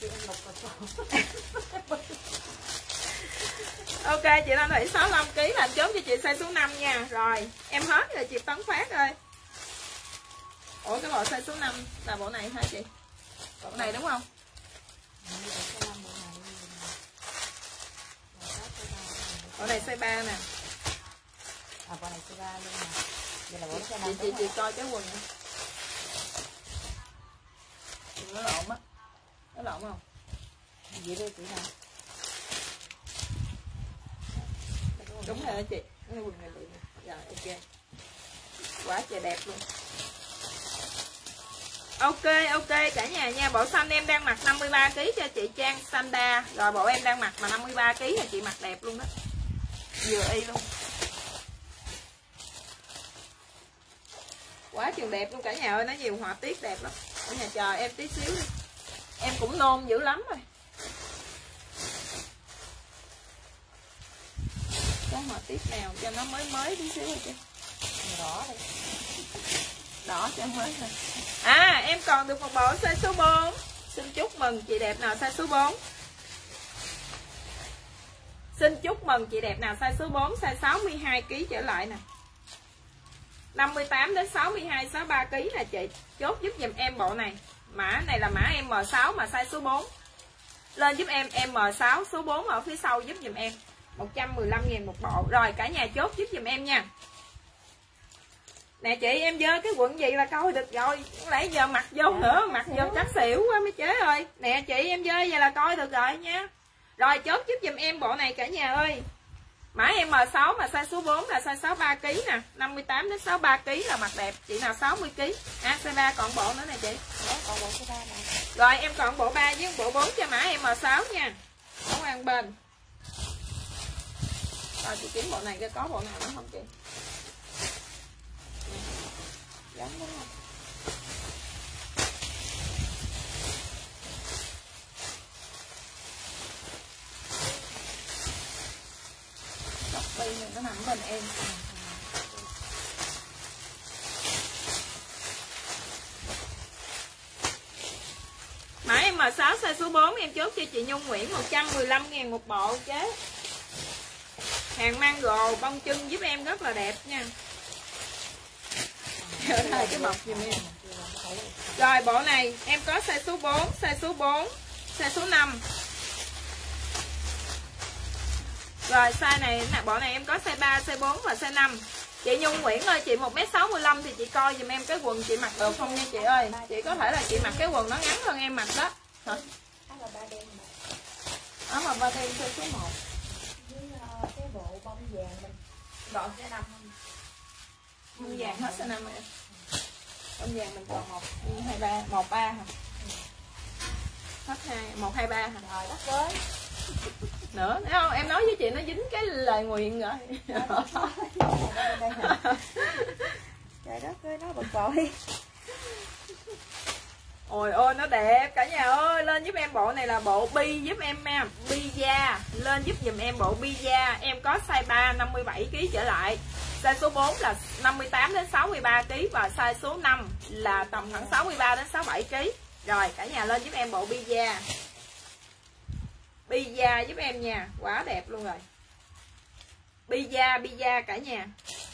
[SPEAKER 1] Ok chị Thanh Thủy 65kg là em chốt cho chị size số 5 nha. Rồi em hết rồi chị Tấn Phát ơi. Ủa cái bộ size số 5 là bộ này hả chị? Bộ này đúng không? Bộ này size 3 nè.
[SPEAKER 3] Bộ này size 3 luôn nè. Vậy là bộ size 5.
[SPEAKER 1] Chị coi cái quần. Nó lộn á. Nó lộn không?
[SPEAKER 3] Vậy đi chị hả?
[SPEAKER 1] Đúng rồi đó chị. Cái quần này được. Rồi ok. Quá trời đẹp luôn. Ok cả nhà nha. Bộ xanh em đang mặc 53 kg cho chị Trang Sanda. Rồi bộ em đang mặc mà 53 kg là chị mặc đẹp luôn đó. Vừa y luôn. Quá trường đẹp luôn cả nhà ơi, nó nhiều họa tiết đẹp lắm. Ở nhà chờ em tí xíu đi. Em cũng nôn dữ lắm rồi. Có họa tiết nào cho nó mới tí xíu rồi chứ.
[SPEAKER 3] Đỏ đi.
[SPEAKER 1] Đỏ cho mới thôi. À em còn được một bộ size số 4. Xin chúc mừng chị đẹp nào size số 4. Xin chúc mừng chị đẹp nào size số 4, size 62 kg trở lại nè. 58 đến 62 63 kg nè chị. Chốt giúp giùm em bộ này. Mã này là mã M6 mà size số 4. Lên giúp em M6 số 4 ở phía sau giúp giùm em. 115.000 một bộ. Rồi cả nhà chốt giúp giùm em nha. Nè chị em dơ cái quần gì là coi được rồi. Nãy giờ mặc vô nữa, mặc vô chắc xỉu quá mấy chế ơi. Nè chị em dơ vậy là coi được rồi nha. Rồi chốt giúp giùm em bộ này cả nhà ơi. Mã M6 mà size số 4 là size 63 kg nè, 58 đến 63 kg là mặc đẹp, chị nào 60 kg. À size 3 còn bộ nữa nè chị.
[SPEAKER 3] Còn bộ size 3 nè.
[SPEAKER 1] Rồi em còn bộ 3 với bộ 4 cho mã M6 nha. Ở quan bên. Rồi chị kiếm bộ này coi có bộ nào nữa không chị? Giống đúng không? Shopee này nó nằm bên em. Mã M6 size số 4 em chốt cho chị Nhung Nguyễn 115.000 một bộ chế. Hàng mango bông chân giúp em rất là đẹp nha. Ở đây cái bọc giùm em. Rồi bộ này em có size số 4, size số 4, size số 5. Rồi size này bộ này em có size 3, size 4 và size 5. Chị Nhung Nguyễn ơi, chị 1m65 thì chị coi giùm em cái quần chị mặc được không nha chị ơi. Chị có thể là chị mặc cái quần nó ngắn hơn em mặc đó. Hả? Áo mà ba đen size số 1.
[SPEAKER 3] Với cái bộ bông vàng mình
[SPEAKER 1] Rồi size 5 không? Bông vàng hết size 5 rồi. Bông vàng mình còn 1, 2, 3, 1, 3 hả? Hết 2, 1, 2, 3 hả?
[SPEAKER 3] rồi đất với.
[SPEAKER 1] Nữa, thấy không? Em nói với chị nó dính cái lời nguyện rồi.
[SPEAKER 3] Trời đất ơi, nó bực bội.
[SPEAKER 1] Ôi ôi nó đẹp cả nhà ơi. Lên giúp em bộ này là bộ bi giúp em nha. Bi da. Lên giúp dùm em bộ bi da. Em có size 3 57 kg trở lại. Size số 4 là 58 đến 63 kg. Và size số 5 là tầm khoảng 63 đến 67 kg. Rồi cả nhà lên giúp em bộ bi da. Bi da giúp em nha. Quá đẹp luôn rồi. Bi da cả nhà.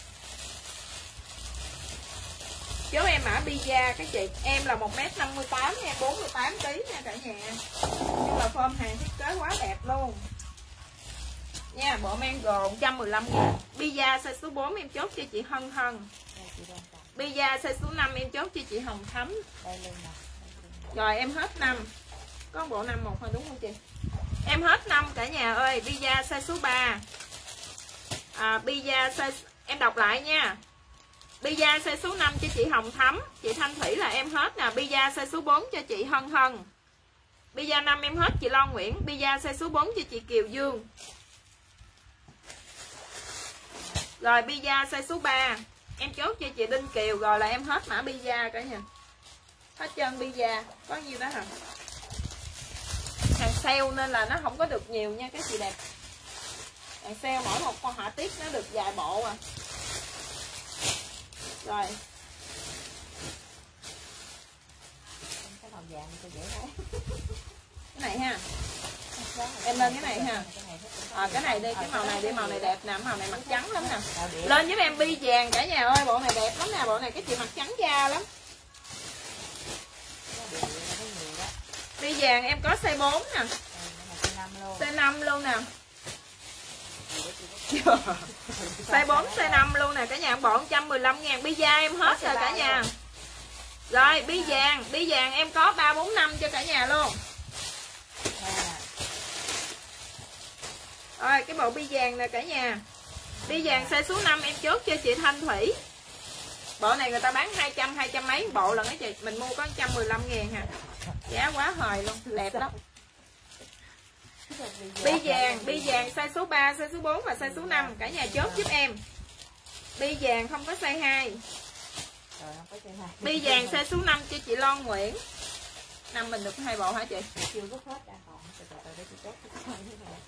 [SPEAKER 1] Chú em mã bi da các chị. Em là 1m58, em 48 kg nha cả nhà. Nhưng mà form hàng thiết kế quá đẹp luôn nha. Bộ mango 115.000. Bi da size số 4 em chốt cho chị Hân Hân. Bi da size số 5 em chốt cho chị Hồng Thắm. Rồi em hết 5. Có bộ 5 một thôi đúng không chị? Em hết 5 cả nhà ơi. Bi da size số 3. Bi da size, em đọc lại nha. Bi da size số 5 cho chị Hồng Thắm. Chị Thanh Thủy là em hết nè. Bi da size số 4 cho chị Hân Hân. Bi da 5 em hết chị Loan Nguyễn. Bi da size số 4 cho chị Kiều Dương. Rồi bi da size số 3 em chốt cho chị Đinh Kiều. Rồi là em hết mã bi da cả nhà. Hết trơn bi da. Có nhiêu đó hả? Hàng sale nên là nó không có được nhiều nha các chị đẹp. Hàng sale mỗi một con họa tiết nó được vài bộ à. Rồi
[SPEAKER 3] cái màu vàng cho dễ thấy.
[SPEAKER 1] cái này ha. Em lên cái này ha. Cái này đi, cái màu này đi, màu này đẹp nè, màu này mặt trắng lắm nè. Lên giúp em bi vàng cả nhà ơi, bộ này đẹp lắm nè, bộ này cái chị mặt trắng da lắm. Bi vàng em có size 4 nè. Size 5 luôn nè. Size 4, size 5 luôn nè cả nhà, bộ 115.000. Bi da em hết rồi cả nhà. Rồi bi vàng em có 3, 4, 5 cho cả nhà luôn. Rồi cái bộ bi vàng nè cả nhà. Bi vàng size số 5 em chốt cho chị Thanh Thủy. Bộ này người ta bán 200, 200 mấy bộ lần đó chị. Mình mua có 115.000 ha. Giá quá hời luôn, đẹp lắm. Bi vàng size số 3, size số 4 và size số 5. Cả nhà chốt giúp em. Bi vàng không có size 2. Bi vàng size số 5 cho chị Loan Nguyễn. Năm mình được 2 bộ hả chị?
[SPEAKER 3] Chưa rút hết ra còn. Để chị chốt cái này thế này.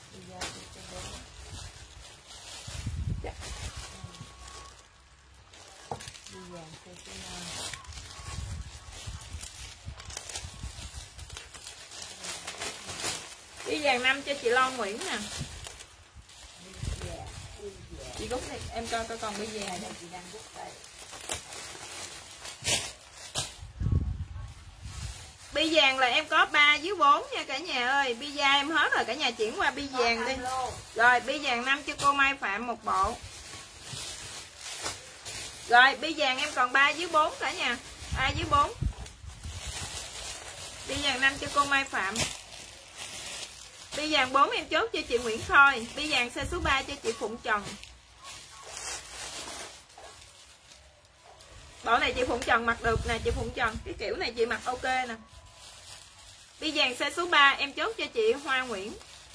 [SPEAKER 3] Bi vàng size số 5.
[SPEAKER 1] Bi vàng 5 cho chị Loan Nguyễn nè. Chị rút đi, em coi còn bi vàng đây.
[SPEAKER 3] Chị đang rút đây.
[SPEAKER 1] Bi vàng là em có 3 với 4 nha cả nhà ơi. Bi da em hết rồi, cả nhà chuyển qua bi vàng đi. Rồi bi vàng 5 cho cô Mai Phạm một bộ. Rồi bi vàng em còn 3 với 4 cả nhà. 3 với 4. Bi vàng 5 cho cô Mai Phạm. Bi vàng 4 em chốt cho chị Nguyễn Khôi. Bi vàng size số 3 cho chị Phụng Trần. Bộ này chị Phụng Trần mặc được nè chị Phụng Trần. Cái kiểu này chị mặc ok nè. Bi vàng size số 3 em chốt cho chị Hoa Nguyễn.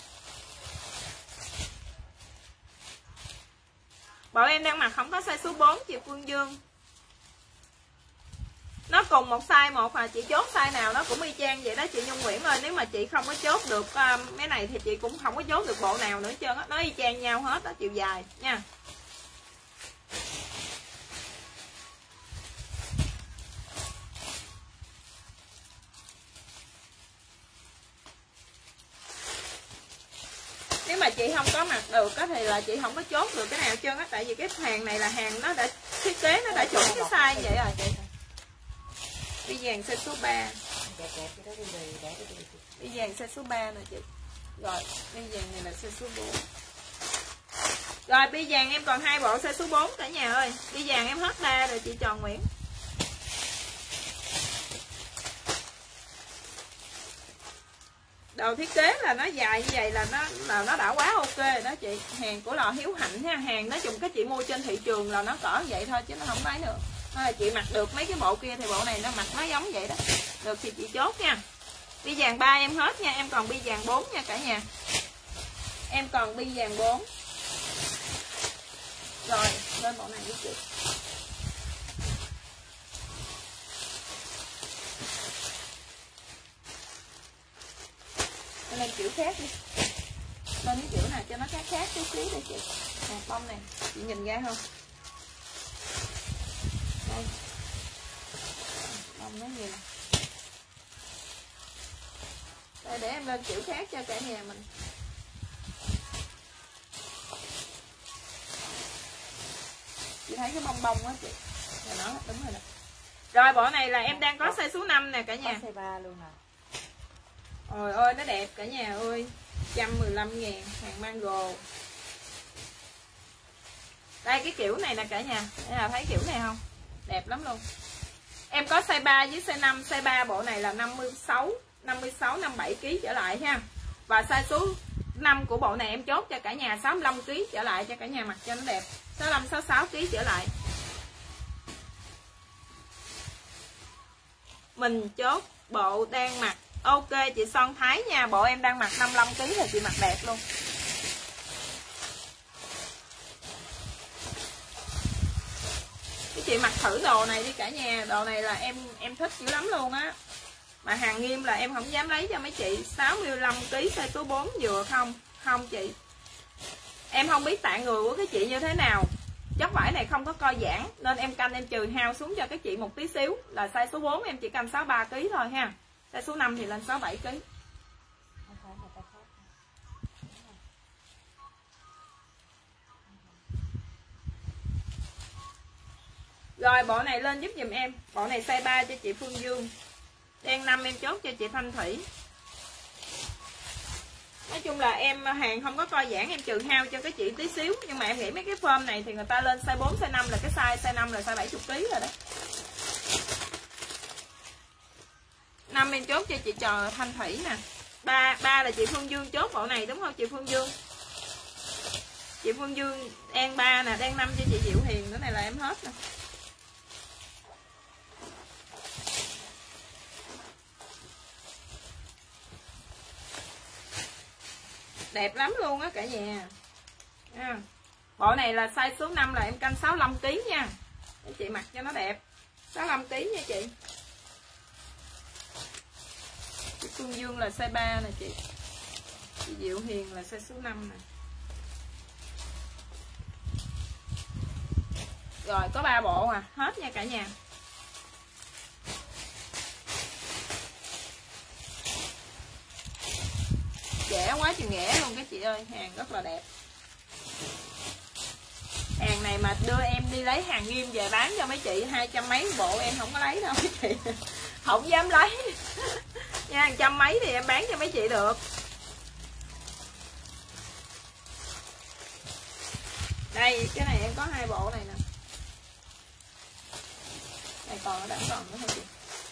[SPEAKER 1] Bộ em đang mặc không có size số 4 chị Phương Dương. Nó cùng một size một mà chị chốt size nào nó cũng y chang vậy đó chị Nhung Nguyễn ơi. Nếu mà chị không có chốt được mấy này thì chị cũng không có chốt được bộ nào nữa hết trơn á. Nó y chang nhau hết đó, chiều dài nha. Nếu mà chị không có mặc được á thì là chị không có chốt được cái nào hết trơn á. Tại vì cái hàng này là hàng nó đã thiết kế, nó đã chuẩn cái size vậy rồi. Bi vàng size số 3. Bi vàng size số 3 nè chị. Rồi, bi vàng này là size số 4. Rồi bi vàng em còn 2 bộ size số 4 cả nhà ơi. Bi vàng em hết 3 rồi chị Tròn Nguyễn. Đồ thiết kế là nó dài như vậy là nó đã quá ok rồi đó chị. Hàng của Lò Hiếu Hạnh nha. Hàng nói chung cái chị mua trên thị trường là nó cỡ vậy thôi chứ nó không lấy nữa. Thôi chị mặc được mấy cái bộ kia thì bộ này nó mặc nó giống vậy đó. Được thì chị chốt nha. Bi vàng 3 em hết nha. Em còn bi vàng 4 nha cả nhà. Em còn bi vàng 4. Rồi lên bộ này với chị. Lên kiểu khác đi. Lên cái kiểu nào cho nó khác chút xíu đây chị. Nè bông này chị nhìn ra không? Đây. Bông nó gì nè. Đây để em lên kiểu khác cho cả nhà mình. Chị thấy cái bông bông á chị. Rồi nó đúng rồi nè. Rồi bộ này là em đang có size số 5 nè cả nhà.
[SPEAKER 3] Size 3 luôn nè.
[SPEAKER 1] Ôi ơi nó đẹp cả nhà ơi. 115.000 hàng mango. Đây cái kiểu này nè cả nhà. Đây là thấy kiểu này không? Đẹp lắm luôn. Em có size 3 với size 5. Size 3 bộ này là 56, 57 kg trở lại ha. Và size số 5 của bộ này em chốt cho cả nhà 65 kg trở lại cho cả nhà mặc cho nó đẹp. 65 66 kg trở lại. Mình chốt bộ đang mặc ok chị Son Thái nha. Bộ em đang mặc 55 kg thì chị mặc đẹp luôn. Cái chị mặc thử đồ này đi cả nhà. Đồ này là em thích dữ lắm luôn á. Mà hàng nghiêm là em không dám lấy cho mấy chị. 65 kg size số 4 vừa không? Không chị. Em không biết tạng người của cái chị như thế nào. Chất vải này không có co giãn nên em canh em trừ hao xuống cho các chị một tí xíu. Là size số 4 em chỉ canh 63 kg thôi ha. Size số 5 thì lên 67 kg. Rồi bộ này lên giúp dùm em. Bộ này size 3 cho chị Phương Dương. Đen 5 em chốt cho chị Thanh Thủy. Nói chung là em hàng không có co giãn, em trừ hao cho cái chị tí xíu. Nhưng mà em nghĩ mấy cái form này thì người ta lên size 4, size 5 là cái size 5 là size 70kg rồi đó. 5 em chốt cho chị Trò Thanh Thủy nè. 3 là chị Phương Dương chốt bộ này đúng không chị Phương Dương? Chị Phương Dương An 3 nè, đang 5 cho chị Diệu Hiền, cái này là em hết nè. Đẹp lắm luôn á cả nhà. Bộ này là size số 5 là em canh 65kg nha. Để chị mặc cho nó đẹp. 65kg nha chị. Chị Phương Dương là size 3 nè chị. Chị Diệu Hiền là size số 5 nè. Rồi có 3 bộ à, hết nha cả nhà. Rẻ quá chừng rẻ luôn các chị ơi, hàng rất là đẹp. Hàng này mà đưa em đi lấy hàng ghim về bán cho mấy chị 200 mấy bộ em không có lấy đâu mấy chị. Không dám lấy. Nha, 100 mấy thì em bán cho mấy chị được. Đây, cái này em có 2 bộ này nè. Này còn đã còn nữa thôi chị.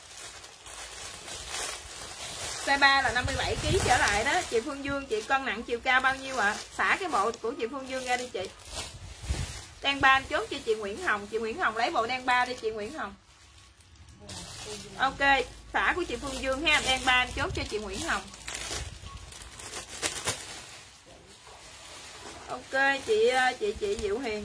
[SPEAKER 1] Size 3 là 57kg trở lại đó. Chị Phương Dương, chị cân nặng chiều cao bao nhiêu ạ? Xả cái bộ của chị Phương Dương ra đi chị. Đen 3 chốt cho chị Nguyễn Hồng. Chị Nguyễn Hồng lấy bộ đen 3 đi chị Nguyễn Hồng. Ok, xả của chị Phương Dương ha. Đen 3 chốt cho chị Nguyễn Hồng. Ok, chị Diệu Hiền.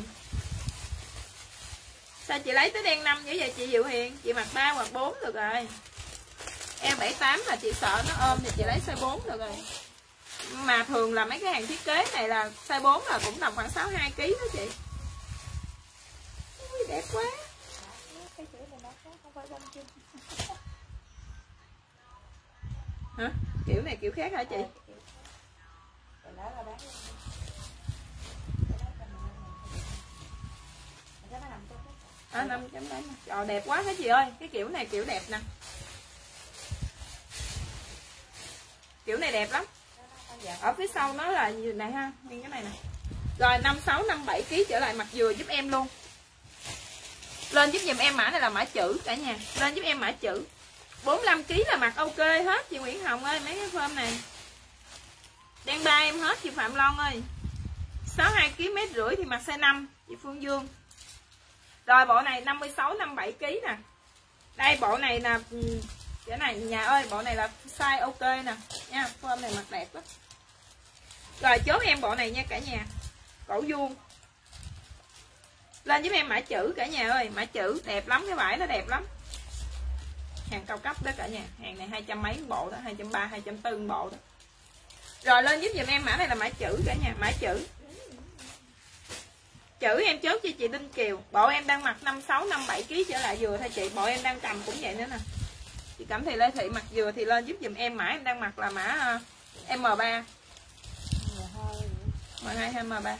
[SPEAKER 1] Sao chị lấy tới đen 5 như vậy chị Diệu Hiền? Chị mặc 3 hoặc 4 được rồi. Em 78 là chị sợ nó ôm thì chị lấy size 4 được rồi. Mà thường là mấy cái hàng thiết kế này là size 4 là cũng tầm khoảng 62kg đó chị. Ui, đẹp quá. Hả? Kiểu này kiểu khác hả chị? À, 5 chấm đấy. Trời đẹp quá hả chị ơi. Cái kiểu này kiểu đẹp nè. Kiểu này đẹp lắm. Ở phía sau nó là gì này ha, nguyên cái này nè. Rồi 56 57kg trở lại mặc vừa giúp em luôn. Lên giúp giùm em mã này là mã chữ cả nhà. Lên giúp em mã chữ. 45kg là mặc ok hết chị Nguyễn Hồng ơi, mấy cái form này. Đen 3 em hết chị Phạm Loan ơi. 62kg mét rưỡi thì mặc size 5 chị Phương Dương. Rồi bộ này 56 57kg nè. Đây bộ này là cái này nhà ơi, bộ này là size ok nè nha, form này mặc đẹp lắm. Rồi chốt em bộ này nha cả nhà. Cổ vuông. Lên giúp em mã chữ cả nhà ơi, mã chữ đẹp lắm, cái vải nó đẹp lắm. Hàng cao cấp đó cả nhà, hàng này 200 mấy bộ đó, 230 240 bộ đó. Rồi lên giúp giùm em mã này là mã chữ cả nhà, mã chữ. Chữ em chốt cho chị Đinh Kiều. Bộ em đang mặc 56 57kg trở lại vừa thôi chị. Bộ em đang cầm cũng vậy nữa nè. Chị Cẩm Thị Lê Thị mặc vừa thì lên giúp giùm em mã em đang mặc là mã M3. M2 hay M3?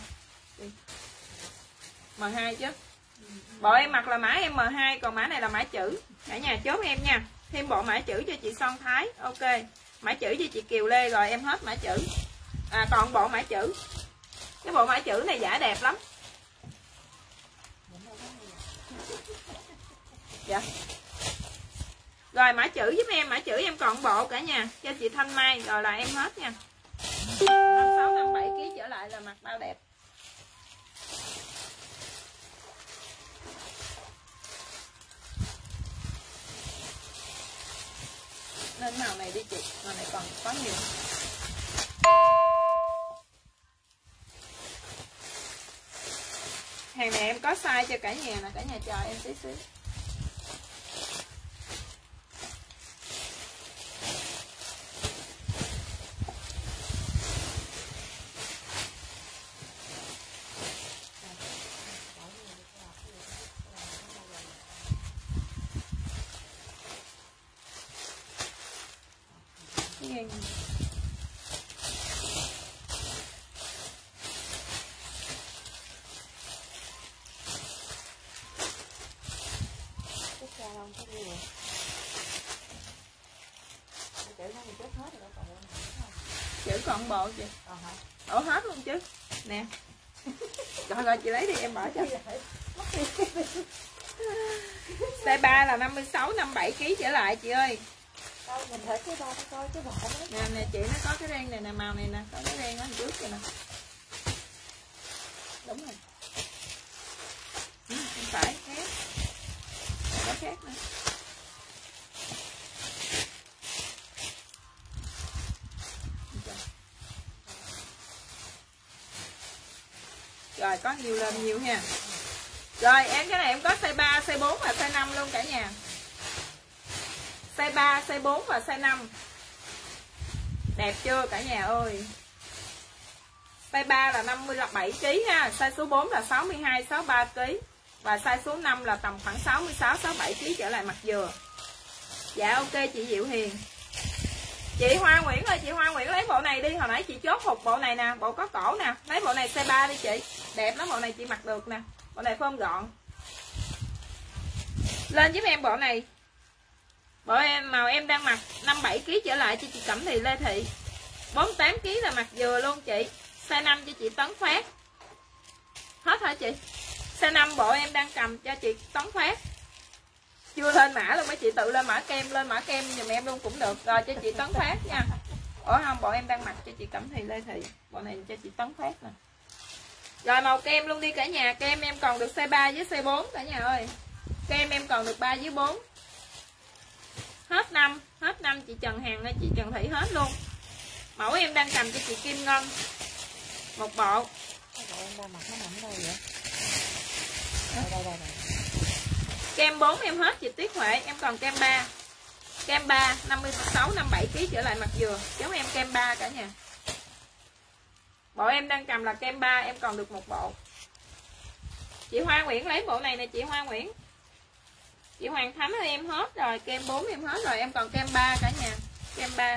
[SPEAKER 1] M2 chứ. Bộ em mặc là mã M2, còn mã này là mã chữ. Cả nhà chốt em nha. Thêm bộ mã chữ cho chị Son Thái. Ok. Mã chữ cho chị Kiều Lê rồi em hết mã chữ. À còn bộ mã chữ. Cái bộ mã chữ này giả đẹp lắm. Dạ. Rồi mã chữ giúp em, mã chữ em còn bộ cả nhà cho chị Thanh Mai rồi là em hết nha. 56 57kg trở lại là mặc bao đẹp. Lên màu này đi chị, màu này còn có nhiều. Hàng này em có size cho cả nhà nè, cả nhà chờ em tí xíu. chữ còn bộ chị. Đổ hết luôn chứ. Nè. Rồi chị lấy đi em bỏ cho. Size 3 là 56 57 kg trở lại chị ơi.
[SPEAKER 3] Coi mình thử cái bao coi cái bộ đó.
[SPEAKER 1] Nè chị nó có cái ren này nè, màu này nè, có cái ren ở trước kìa nè. Đúng rồi. Không phải khác. Có khác nữa. Rồi có nhiều lên nhiều nha. Rồi em cái này em có size 3, size 4 và size 5 luôn cả nhà. Size 3, size 4 và size 5. Đẹp chưa cả nhà ơi. Size 3 là 57 kg ha, size số 4 là 62 63 kg và size số 5 là tầm khoảng 66 67 kg trở lại mặt dừa. Dạ ok chị Diệu Hiền. Chị Hoa Nguyễn ơi, chị Hoa Nguyễn lấy bộ này đi, hồi nãy chị chốt hụt bộ này nè, bộ có cổ nè, lấy bộ này size 3 đi chị. Đẹp lắm, bộ này chị mặc được nè. Bộ này phơm gọn. Lên giúp em bộ này. Bộ em màu em đang mặc 57 kg trở lại cho chị Cẩm Thị Lê Thị. 48 kg là mặt dừa luôn chị. Size 5 cho chị Tấn Phát. Hết hả chị? Size 5 bộ em đang cầm cho chị Tấn Phát. Chưa lên mã luôn, mấy chị tự lên mã kem, lên mã kem giùm em luôn cũng được. Rồi cho chị Tấn Phát nha. Ủa không, bộ em đang mặc cho chị Cẩm Thị Lê Thị. Bộ này cho chị Tấn Phát nè. Rồi màu kem luôn đi cả nhà. Kem em còn được size 3 với size 4 cả nhà ơi. Kem em còn được 3 với 4. Hết năm chị Trần Hàng ơi, chị Trần Thị hết luôn. Mẫu em đang cầm cho chị Kim Ngân. Một bộ.
[SPEAKER 3] Em đang mặc nó nằm đâu vậy? Đây.
[SPEAKER 1] Kem 4 em hết chị Tuyết Huệ, em còn kem 3. Kem 3 56 57 kg trở lại mặt dừa. Giống em kem 3 cả nhà. Bộ em đang cầm là kem 3, em còn được một bộ. Chị Hoa Nguyễn lấy bộ này nè chị Hoa Nguyễn. Chị Hoàng Thắm ơi em hết rồi, kem 4 em hết rồi, em còn kem 3 cả nhà. Kem 3.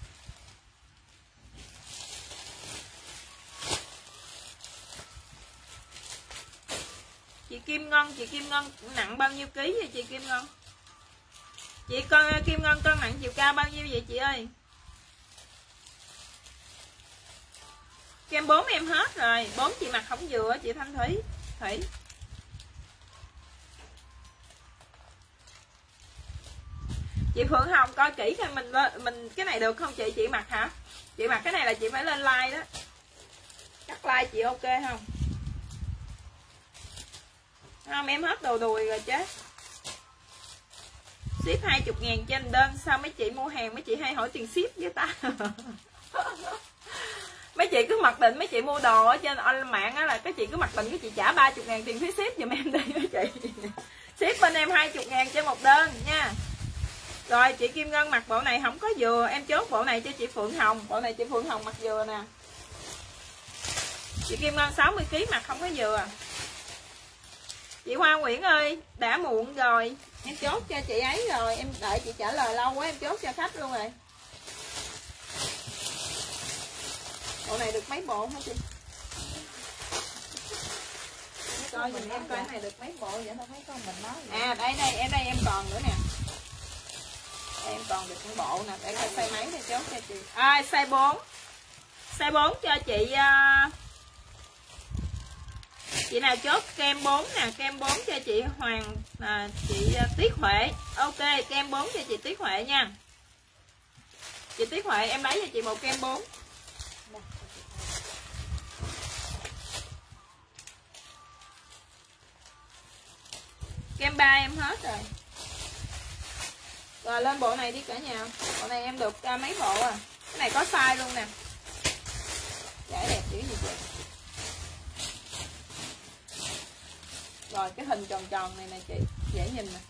[SPEAKER 1] Chị Kim Ngân nặng bao nhiêu ký vậy chị Kim Ngân? Chị Kim Ngân cân nặng chiều cao bao nhiêu vậy chị ơi? Kem 4 em hết rồi, 4 chị mặc không vừa chị Thanh Thủy. Chị Phượng Hồng coi kỹ coi mình cái này được không chị mặc hả? Chị mặc cái này là chị phải lên like đó. Cắt like chị ok không? Không em hết đồ đùi rồi chứ. Ship 20.000 trên đơn. Sao mấy chị mua hàng mấy chị hay hỏi tiền ship với ta? Mấy chị cứ mặc định mấy chị mua đồ ở trên mạng á là các chị cứ mặc định các chị trả 30.000 tiền phí ship giùm em đi mấy chị. Ship bên em 20.000 trên một đơn nha. Rồi chị Kim Ngân mặc bộ này không có dừa, em chốt bộ này cho chị Phượng Hồng. Bộ này chị Phượng Hồng mặc dừa nè. Chị Kim Ngân 60 kg mặc không có dừa. Chị Hoa Nguyễn ơi, đã muộn rồi, em chốt cho chị ấy rồi, em đợi chị trả lời lâu quá em chốt cho khách luôn rồi. Bộ này được mấy bộ hả chị? Coi nhìn em coi cái này được mấy bộ vậy?
[SPEAKER 3] Tao thấy con mình nói vậy.
[SPEAKER 1] À đây em còn nữa nè. Đây, em còn được một bộ nè, để coi size mấy để chốt cho chị. Size 4. Size 4 cho chị nào chốt kem 4 nè, kem 4 cho chị chị Tuyết Huệ. Ok, kem 4 cho chị Tuyết Huệ nha. Chị Tuyết Huệ em lấy cho chị một kem 4. Kem 3 em hết rồi. Rồi lên bộ này đi cả nhà. Bộ này em được mấy bộ à. Cái này có size luôn nè. Giải đẹp dữ gì vậy. Rồi cái hình tròn tròn này nè chị, dễ nhìn nè.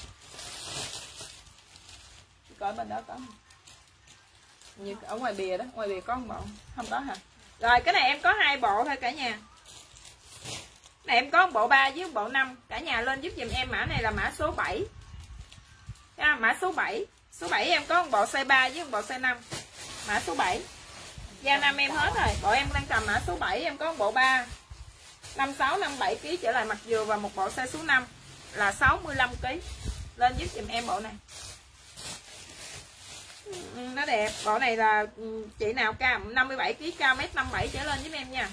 [SPEAKER 1] Coi bên đó có không? Như ở ngoài bìa đó, ngoài bìa có một bộ, không có hả? Rồi cái này em có 2 bộ thôi cả nhà. Này em có bộ 3 với bộ 5, cả nhà lên giúp giùm em mã này là mã số 7. Mã số 7. Số 7 em có một bộ size 3 với một bộ size 5. Mã số 7. Da 5 em hết rồi. Bộ em đang cầm mã số 7 em có một bộ 3. 56 57 kg trở lại mặt dừa và một bộ size số 5 là 65 kg. Lên giúp giùm em bộ này. Nó đẹp. Bộ này là chị nào cao 57 kg, cao 1m57 trở lên giúp em nha.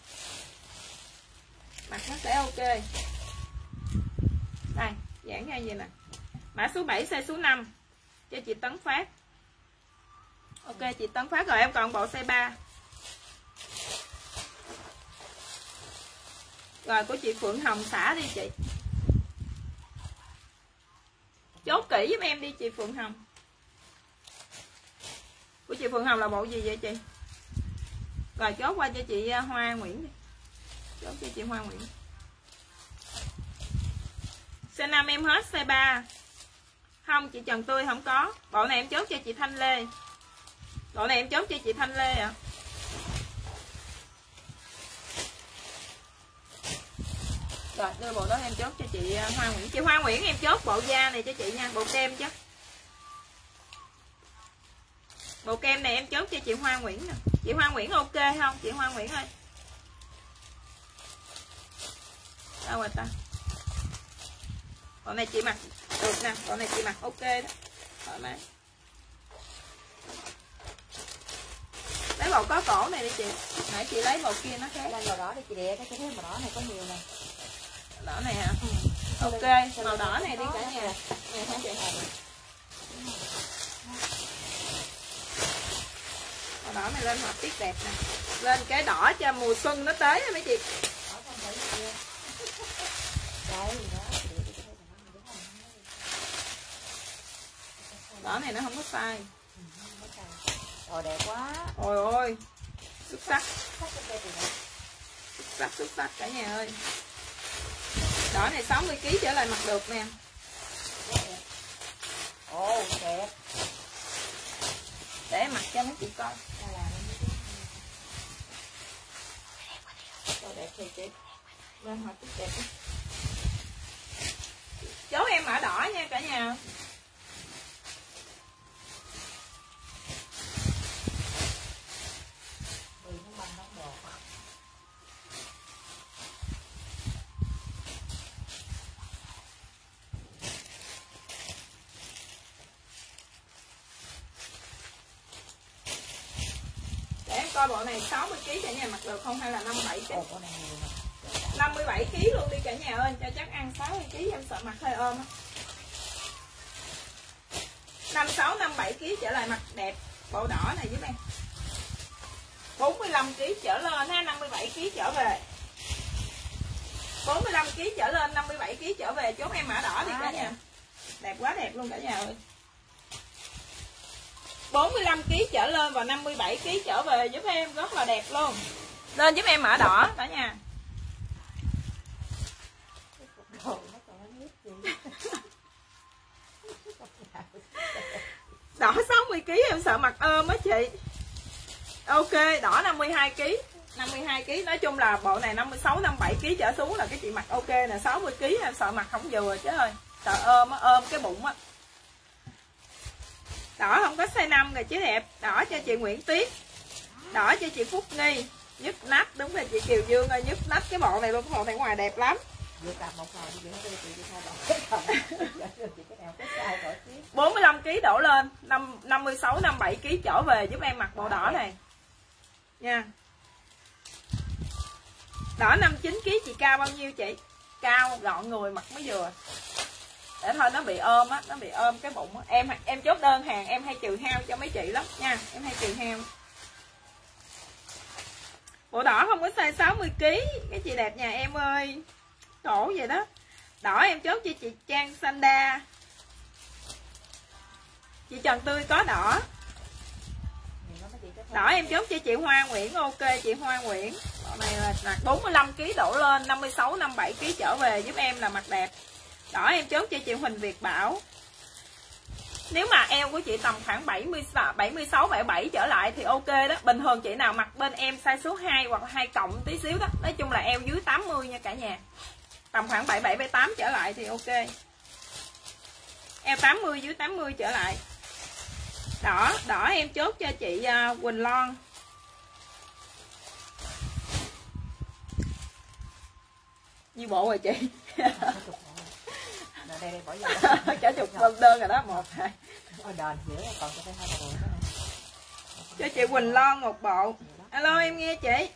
[SPEAKER 1] Mặc nó sẽ ok. Đây, giãn ra vậy nè. Mã số 7 size số 5 cho chị Tấn Phát. Ok chị Tấn Phát, rồi em còn bộ size 3. Rồi của chị Phượng Hồng xả đi chị. Chốt kỹ giúp em đi chị Phượng Hồng. Của chị Phượng Hồng là bộ gì vậy chị? Rồi chốt qua cho chị Hoa Nguyễn đi. Chốt cho chị Hoa Nguyễn. Size 5 em hết, size 3. Không, chị Trần Tươi không có. Bộ này em chốt cho chị Thanh Lê. Bộ này em chốt cho chị Thanh Lê ạ. Rồi đưa bộ đó em chốt cho chị Hoa Nguyễn. Chị Hoa Nguyễn em chốt bộ da này cho chị nha, bộ kem chứ. Bộ kem này em chốt cho chị Hoa Nguyễn nè. Chị Hoa Nguyễn ok không? Chị Hoa Nguyễn ơi. Đâu rồi ta? Bộ này chị mặc được nè, bộ này chị mặc ok đó. Thoải mái. Lấy bộ có cổ này đi chị. Nãy chị lấy bộ kia nó khác.
[SPEAKER 3] Lên màu đỏ đi chị Địa, cái màu đỏ này có nhiều nè.
[SPEAKER 1] Đỏ này hả? Ok, màu đỏ này đi cả nhà. Nè thấy chị. Màu đỏ này lên họa tiết đẹp nè. Lên cái đỏ cho mùa xuân nó tới đó mấy chị. Đỏ này nó không có sai.
[SPEAKER 3] Rồi đẹp quá.
[SPEAKER 1] Ôi ôi. Xuất sắc. Xuất sắc cả nhà ơi. Đỏ này 60 kg trở lại mặc được nè.
[SPEAKER 3] Ồ đẹp.
[SPEAKER 1] Để em mặc cho mấy chị coi. Rồi đẹp thì chị. Lên mặc chút đẹp. Chốt em mã đỏ nha cả nhà. Coi bộ này 60 kg cả nhà mặc được không hay là 57 kg? 57 kg luôn đi cả nhà ơi, cho chắc ăn 60 kg em sợ mặc hơi ôm á. 56 57 kg trở lại mặc đẹp. Bộ đỏ này giúp em. 45 kg trở lên ha, 57 kg trở về. 45 kg trở lên, 57 kg trở về, chốt em mã đỏ đi cả nhà. Đẹp quá đẹp luôn cả nhà ơi. 45 kg trở lên và 57 kg trở về giúp em, rất là đẹp luôn. Lên giúp em mã đỏ cả nhà. Đỏ 60 kg em sợ mặc ôm á chị. Ok, đỏ 52 kg. 52 kg, nói chung là bộ này 56 57 kg trở xuống là cái chị mặc ok nè, 60 kg em sợ mặc không vừa chứ ơi. Sợ ôm á, ôm cái bụng á. Đỏ không có size 5 rồi chứ đẹp. Đỏ cho chị Nguyễn Tuyết. Đỏ cho chị Phúc Nghi. Nhức nách, đúng là chị Kiều Dương ơi, nhức nách cái bộ này luôn, cái bộ này ngoài đẹp lắm. 45 kg đổ lên, 56 57 kg trở về giúp em mặc bộ đỏ này. Nha. Đỏ 59 kg chị cao bao nhiêu chị? Cao gọn người mặc mới vừa. Để thôi nó bị ôm á, nó bị ôm cái bụng á. Em chốt đơn hàng em hay trừ hao cho mấy chị lắm nha, em hay trừ hao. Bộ đỏ không có size 60 kg, cái chị đẹp nhà em ơi. Khổ vậy đó. Đỏ em chốt cho chị Trang Sanda. Chị Trần Tươi có đỏ. Đỏ em chốt cho chị Hoa Nguyễn, ok chị Hoa Nguyễn. Bộ này là 45 kg đổ lên, 56 57 kg trở về giúp em là mặc đẹp. Đỏ em chốt cho chị Huỳnh Việt Bảo. Nếu mà eo của chị tầm khoảng 76 77 trở lại thì ok đó. Bình thường chị nào mặc bên em size số 2 hoặc 2 cộng tí xíu đó. Nói chung là eo dưới 80 nha cả nhà. Tầm khoảng 77 78 trở lại thì ok. Eo 80 dưới 80 trở lại. Đỏ em chốt cho chị Quỳnh Loan. Như bộ rồi chị.
[SPEAKER 3] đây bỏ vô.
[SPEAKER 1] Cả chục đơn rồi đó, 1, 2.
[SPEAKER 3] Ở đền giữa còn cho thêm 2 bộ nữa.
[SPEAKER 1] Cho chị Quỳnh Loan một bộ. Alo em nghe chị.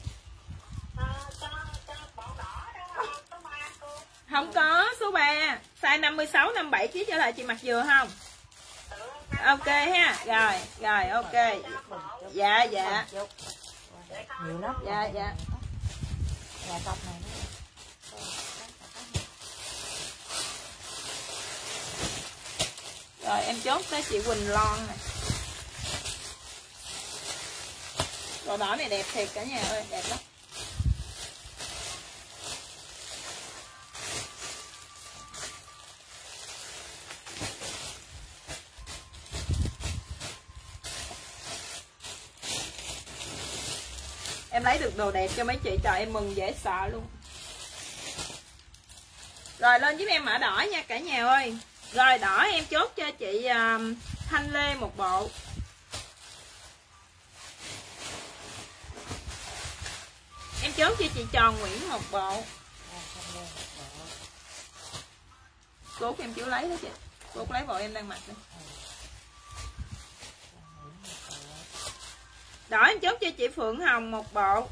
[SPEAKER 1] Không có, số 3 size 56 57 kg trở lại chị mặc vừa không? Ok ha. Rồi ok. Dạ.
[SPEAKER 3] Nhiều lắm.
[SPEAKER 1] Dạ.
[SPEAKER 3] Dạ cọc này nó.
[SPEAKER 1] Rồi em chốt tới chị Quỳnh Loan này. Đồ đỏ này đẹp thiệt cả nhà ơi, đẹp lắm. Em lấy được đồ đẹp cho mấy chị, trời em mừng dễ sợ luôn. Rồi lên giúp em mã đỏ nha cả nhà ơi. Rồi đỏ em chốt cho chị Thanh Lê một bộ. Em chốt cho chị Tròn Nguyễn một bộ. Cốt em chưa lấy đó chị. Cốt lấy bộ em đang mặc đây. Đỏ em chốt cho chị Phượng Hồng một bộ.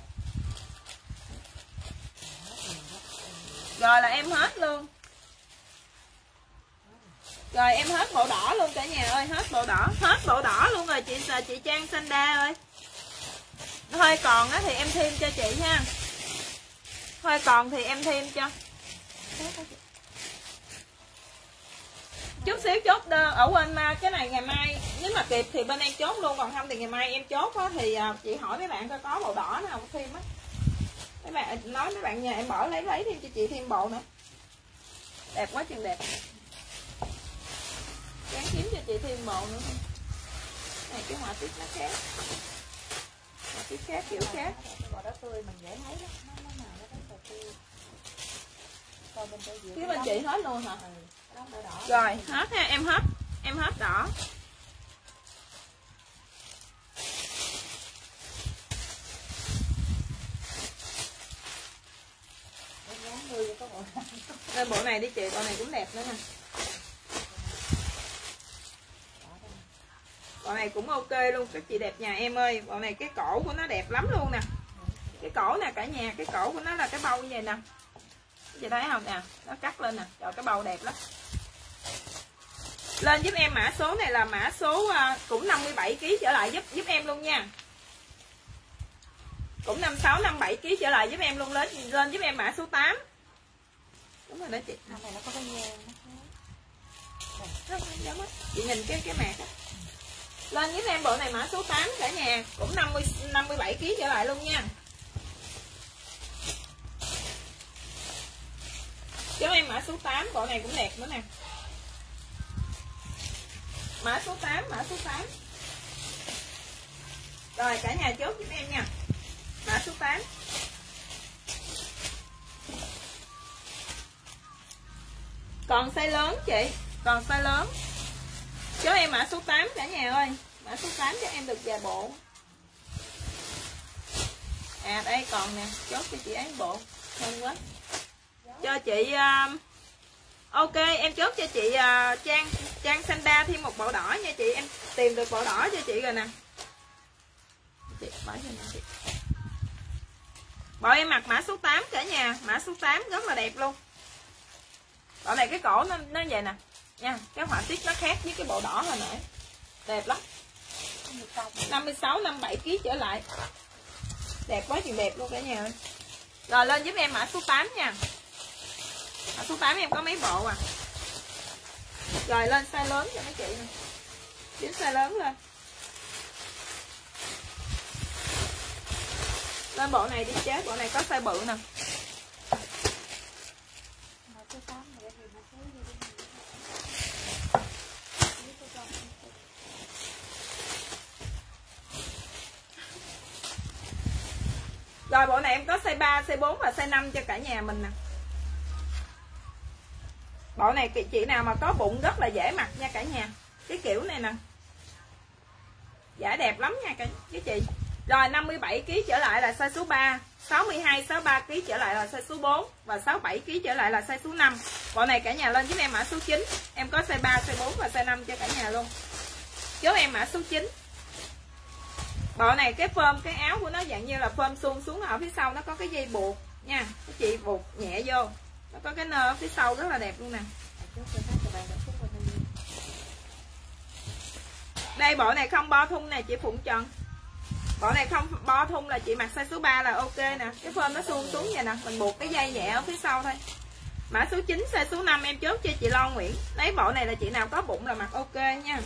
[SPEAKER 1] Rồi là em hết luôn. Rồi em hết bộ đỏ luôn cả nhà ơi, hết bộ đỏ luôn rồi chị Trang Sanda ơi. Hơi còn á thì em thêm cho chị ha. Hơi còn thì em thêm cho. Chút xíu chốt đơn ở quên mà cái này ngày mai nếu mà kịp thì bên em chốt luôn, còn không thì ngày mai em chốt á thì chị hỏi mấy bạn coi có bộ đỏ nào không thêm á. Mấy bạn nói mấy bạn nhà em bỏ lấy thêm cho chị thêm bộ nữa. Đẹp quá chừng đẹp. Gắn kiếm cho chị thêm bộ nữa. Này cái họa tiết nó khác. Họa tiết khác kiểu khác.
[SPEAKER 3] Bộ đó tươi mình dễ thấy đó. Nó nào nó thấy là tươi. Coi bên đây
[SPEAKER 1] Phía bên chị hết luôn hả?
[SPEAKER 3] Đỏ.
[SPEAKER 1] Rồi hết ha, em hết đỏ. Đây, bộ này đi chị, bộ này cũng đẹp nữa nè. Bộ này cũng ok luôn các chị đẹp nhà em ơi. Bộ này cái cổ của nó đẹp lắm luôn nè. Cái cổ nè cả nhà, cái cổ của nó là cái bâu như vậy nè. Chị thấy không nè, nó cắt lên nè, trời cái bâu đẹp lắm. Lên giúp em mã số này là mã số cũng 57 kg trở lại giúp em luôn nha. Cũng 56 57 kg trở lại giúp em luôn, lên giúp em mã số 8. Đúng rồi đó chị.
[SPEAKER 3] Này nó có cái
[SPEAKER 1] chị nhìn cái mạc đó. Lên giúp em bộ này mã số 8 cả nhà, cũng 57 kg trở lại luôn nha. Cho em mã số 8, bộ này cũng đẹp nữa nè. Mã số 8. Rồi cả nhà chốt giúp em nha. Mã số 8. Còn size lớn chị, còn size lớn. Cho em mã số 8 cả nhà ơi. Mã số 8 cho em được vài bộ. À đây còn nè, chốt cho chị ấy bộ. Thơm quá. Cho chị ok, em chốt cho chị Trang Sanda thêm một bộ đỏ nha chị. Em tìm được bộ đỏ cho chị rồi nè. Chị bỏ cho chị. Bộ em mặc mã số 8 cả nhà, mã số 8 rất là đẹp luôn. Bộ này cái cổ nó vậy nè nha, cái họa tiết nó khác với cái bộ đỏ hồi nãy. Đẹp lắm. 56 57 kg trở lại. Đẹp quá chừng đẹp luôn cả nhà ơi. Rồi lên giúp em mã số 8 nha. Mã số 8 em có mấy bộ à. Rồi lên size lớn cho mấy chị nè. Kiếm size lớn lên. Lên bộ này đi chế, bộ này có size bự nè. Rồi bộ này em có size 3, size 4 và size 5 cho cả nhà mình nè. Bộ này chị nào mà có bụng rất là dễ mặc nha cả nhà. Cái kiểu này nè. Giả đẹp lắm nha cái chị. Rồi 57 kg trở lại là size số 3, 62 63 kg trở lại là size số 4 và 67 kg trở lại là size số 5. Bộ này cả nhà lên giúp em mã số 9. Em có size 3, size 4 và size 5 cho cả nhà luôn. Chốt em mã số 9. Bộ này cái phơm, cái áo của nó dạng như là phơm suông xuống ở phía sau nó có cái dây buộc nha. Các chị buộc nhẹ vô. Nó có cái nơ ở phía sau rất là đẹp luôn nè. Đây bộ này không bo thun nè chị Phụng Trần. Bộ này không bo thun là chị mặc size số 3 là ok nè. Cái phơm nó suông xuống vậy nè, mình buộc cái dây nhẹ ở phía sau thôi. Mã số 9 size số 5 em chốt cho chị Loan Nguyễn. Lấy bộ này là chị nào có bụng là mặc ok nha.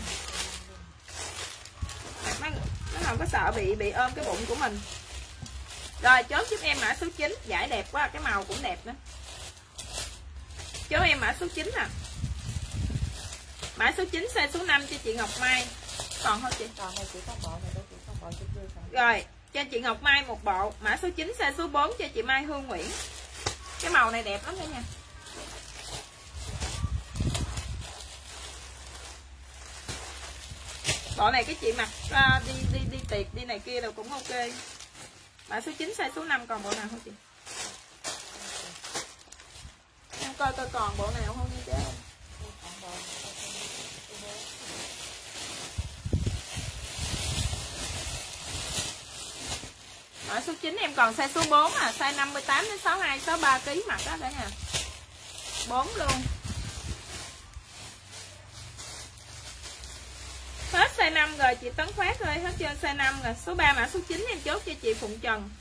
[SPEAKER 1] Nó không có sợ bị ôm cái bụng của mình. Rồi chốt giúp em mã số 9, vải đẹp quá, cái màu cũng đẹp nữa. Chốt em mã số 9 nè. Mã số 9 size số 5 cho chị Ngọc Mai. Còn không chị?
[SPEAKER 3] Còn này chỉ có bộ này đó, chị có bộ chị chưa còn.
[SPEAKER 1] Rồi, cho chị Ngọc Mai một bộ. Mã số 9 size số 4 cho chị Mai Hương Nguyễn. Cái màu này đẹp lắm đó nha. Bộ này cái chị mặc đi tiệc đi này kia đâu cũng ok. Mã số 9 size số 5 còn bộ nào không chị? Em coi còn bộ nào không nha chứ. Mã số 9 em còn size số 4 à, size 58 đến 62 63 kg mặc đó cả nhà. 4 luôn. Hết size 5 rồi chị Tấn Phát ơi, hết trơn size 5 rồi. Số 3 mã số 9 em chốt cho chị Phụng Trần.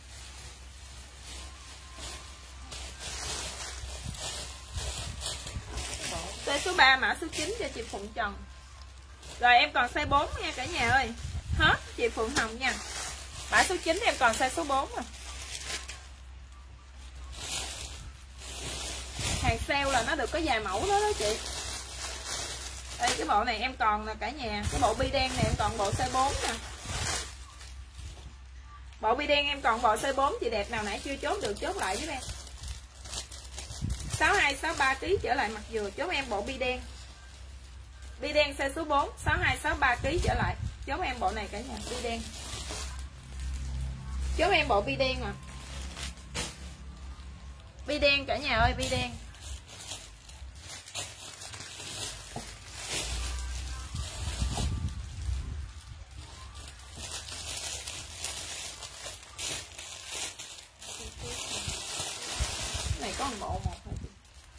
[SPEAKER 1] Size số 3 mã số 9 cho chị Phụng Trần. Rồi em còn size 4 nha cả nhà ơi. Hết chị Phượng Hồng nha. Mã số 9 em còn size số 4 rồi. Hàng sale là nó được có vài mẫu đó đó chị. Đây cái bộ này em còn nè cả nhà. Cái bộ bi đen này em còn bộ size 4 nè. Bộ bi đen em còn bộ size 4 chị đẹp nào nãy chưa chốt được chốt lại với em. 62 63 kg trở lại mặt dừa chốt em bộ bi đen. Bi đen size số 4 62 63 kg trở lại. Chốt em bộ này cả nhà, bi đen. Chốt em bộ bi đen à. Bi đen cả nhà ơi, bi đen. Này có một bộ một thôi chị.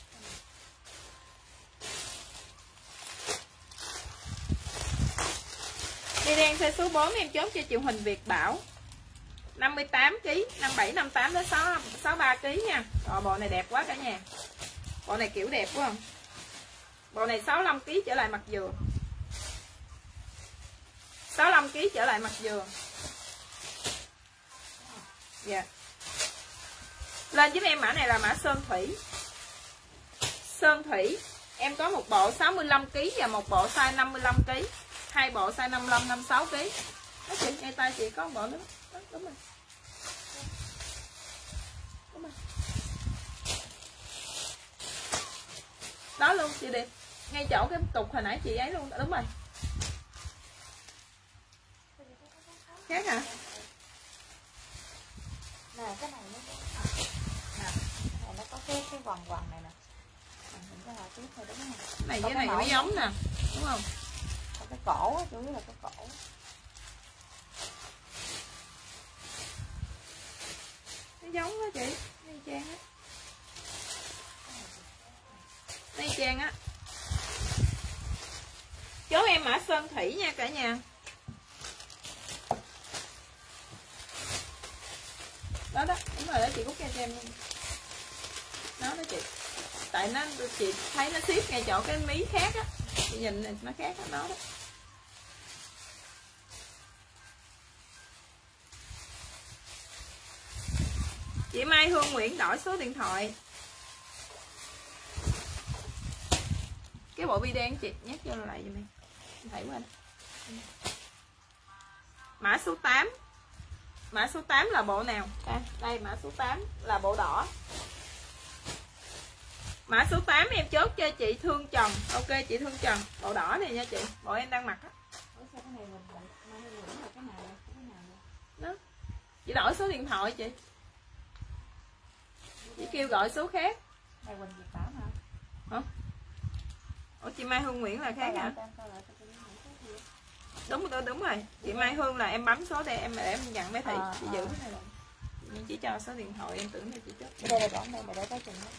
[SPEAKER 1] Bi đen size số 4 em chốt cho chị Huỳnh Việt Bảo. 58 kg, 57 58 đến 63 kg nha. Rồi bộ này đẹp quá cả nhà. Bộ này kiểu đẹp quá không? Bộ này 65 kg trở lại mặt dừa. 65 kg trở lại mặt dừa. Dạ. Yeah. Lên giúp em mã này là mã Sơn Thủy. Sơn Thủy, em có một bộ 65 kg và một bộ size 55 kg. Hai bộ size 55 56 kg. Đó chị, ngay tay chị có một bộ nữa. Đó, đúng rồi. Đúng rồi. Đó luôn chị đẹp. Ngay chỗ cái cục hồi nãy chị ấy luôn, đúng rồi. Khác hả?
[SPEAKER 3] Nè cái này nó nó có cái vòng này nè. Mình có tiếp thôi đúng không?
[SPEAKER 1] Này với này mới giống nè, đúng không?
[SPEAKER 3] Có cái cổ á, chủ yếu là cái cổ.
[SPEAKER 1] Nó giống đó chị, đây trang á. Đây trang á. Chốt em mã Sơn Thủy nha cả nhà. Đó đó, đúng rồi đó chị Cúc cho em luôn. Đó đó chị. Tại nó chị thấy nó ship ngay chỗ cái mí khác á. Chị nhìn này nó khác đó, nó đó. Chị Mai Hương Nguyễn đổi số điện thoại. Cái bộ bi đen chị nhét vô lại giùm em. Thấy quên. Mã số 8. Mã số 8 là bộ nào? À, đây mã số 8 là bộ đỏ. Mã số 8 em chốt cho chị Thương Trần. Ok chị Thương Trần, bộ đỏ này nha chị. Bộ em đang mặc á.
[SPEAKER 3] Ủa sao cái này mình mai Hương Nguyễn là cái nào?
[SPEAKER 1] Đó. Chị đổi số điện thoại chị kêu gọi số khác.
[SPEAKER 3] Mai Quỳnh Việt Bảo hả?
[SPEAKER 1] Ủa chị Mai Hương Nguyễn là khác hả? Đúng rồi. Chị Mai Hương là em bấm số đây em để em dặn mấy thị chị giữ cái này. Nhưng chỉ cho số điện thoại em tưởng là chị chết.
[SPEAKER 3] Đây là còn đây mà để tới chừng đó.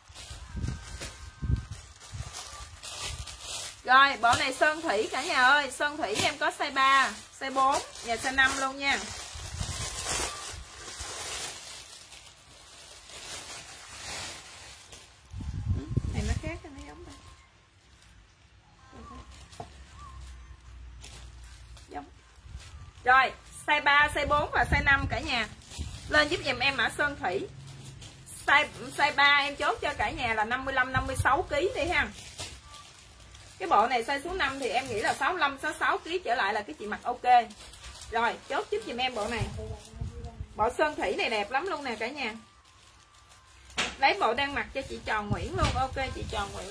[SPEAKER 1] Rồi bộ này sơn thủy cả nhà ơi, sơn thủy em có size 3, size 4 và size 5 luôn nha. Này nó khác nó giống đây. Giống. Rồi, size 3, size 4 và size 5 cả nhà. Lên giúp giùm em mã sơn thủy. Size 3 em chốt cho cả nhà là 55 56 kg đi ha. Cái bộ này size số 5 thì em nghĩ là 65 66 kg trở lại là cái chị mặc ok. Rồi, chốt giúp giùm em bộ này. Bộ sơn thủy này đẹp lắm luôn nè cả nhà. Lấy bộ đang mặc cho chị Tròn Nguyễn luôn. Ok chị Tròn Nguyễn.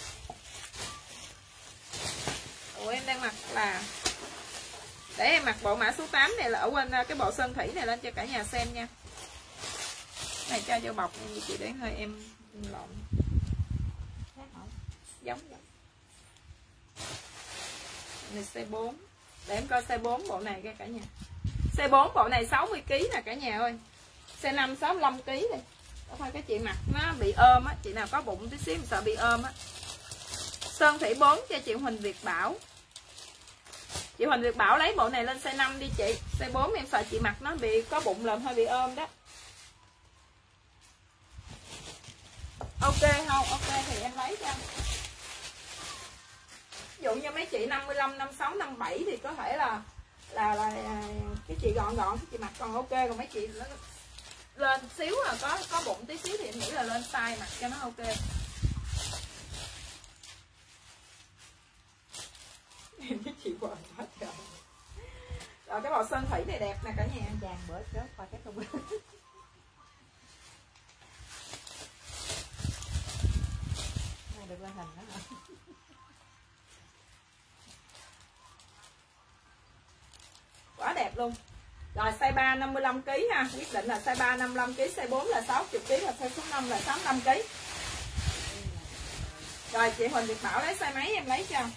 [SPEAKER 1] Ủa em đang mặc là để em mặc bộ mã số 8 này là ở quên cái bộ sơn thủy này lên cho cả nhà xem nha. Này cho bọc em chị để hơi em lộn. Giống vậy. Này size 4. Để em coi size 4 bộ này cả nhà. Size 4 bộ này 60 kg nè cả nhà ơi. Size 5 65 kg đi. Đó thôi cái chị mặc nó bị ôm á, chị nào có bụng tí xíu sợ bị ôm á. Sơn thủy 4 cho chị Huỳnh Việt Bảo. Chị Huỳnh Việt Bảo lấy bộ này lên size 5 đi chị. Size 4 em sợ chị mặc nó bị có bụng lên hơi bị ôm đó. Ok không? Ok thì em lấy cho. Ví dụ như mấy chị 55, 56, 57 thì có thể là cái chị gọn cái chị mặc còn ok, còn mấy chị lên xíu là có bụng tí xíu thì em nghĩ là lên size mặc cho nó ok. Cái chị quần hết rồi. Rồi cái bộ sơn thủy này đẹp nè cả nhà.
[SPEAKER 3] Chàng bữa chết qua cái không. Này được lên hình đó hả?
[SPEAKER 1] Quá đẹp luôn. Rồi size 3 55 kg ha, quyết định là size 3 55 kg, size 4 là 60 kg và size số 5 là 65 kg. Rồi chị Huỳnh Việt Bảo lấy size mấy em lấy cho.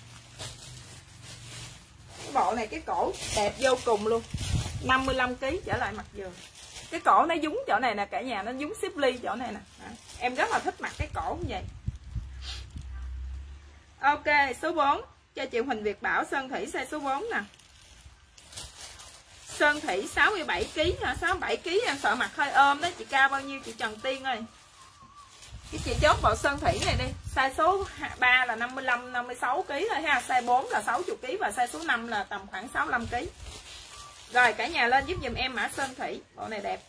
[SPEAKER 1] Cái bộ này cái cổ đẹp vô cùng luôn. 55 kg trở lại mặt giường. Cái cổ nó dúng chỗ này nè cả nhà, nó dúng xếp ly chỗ này nè. Em rất là thích mặc cái cổ như vậy. Ok, số 4 cho chị Huỳnh Việt Bảo sơn thủy size số 4 nè. Sơn thủy 67 kg hả? 67 kg em sợ mặt hơi ôm đó, chị cao bao nhiêu chị Trần Tiên ơi. Cái chị chốt bộ sơn thủy này đi. Size số 3 là 55 56 kg thôi ha, size 4 là 60 kg và size số 5 là tầm khoảng 65 kg. Rồi cả nhà lên giúp dùm em mã sơn thủy, bộ này đẹp.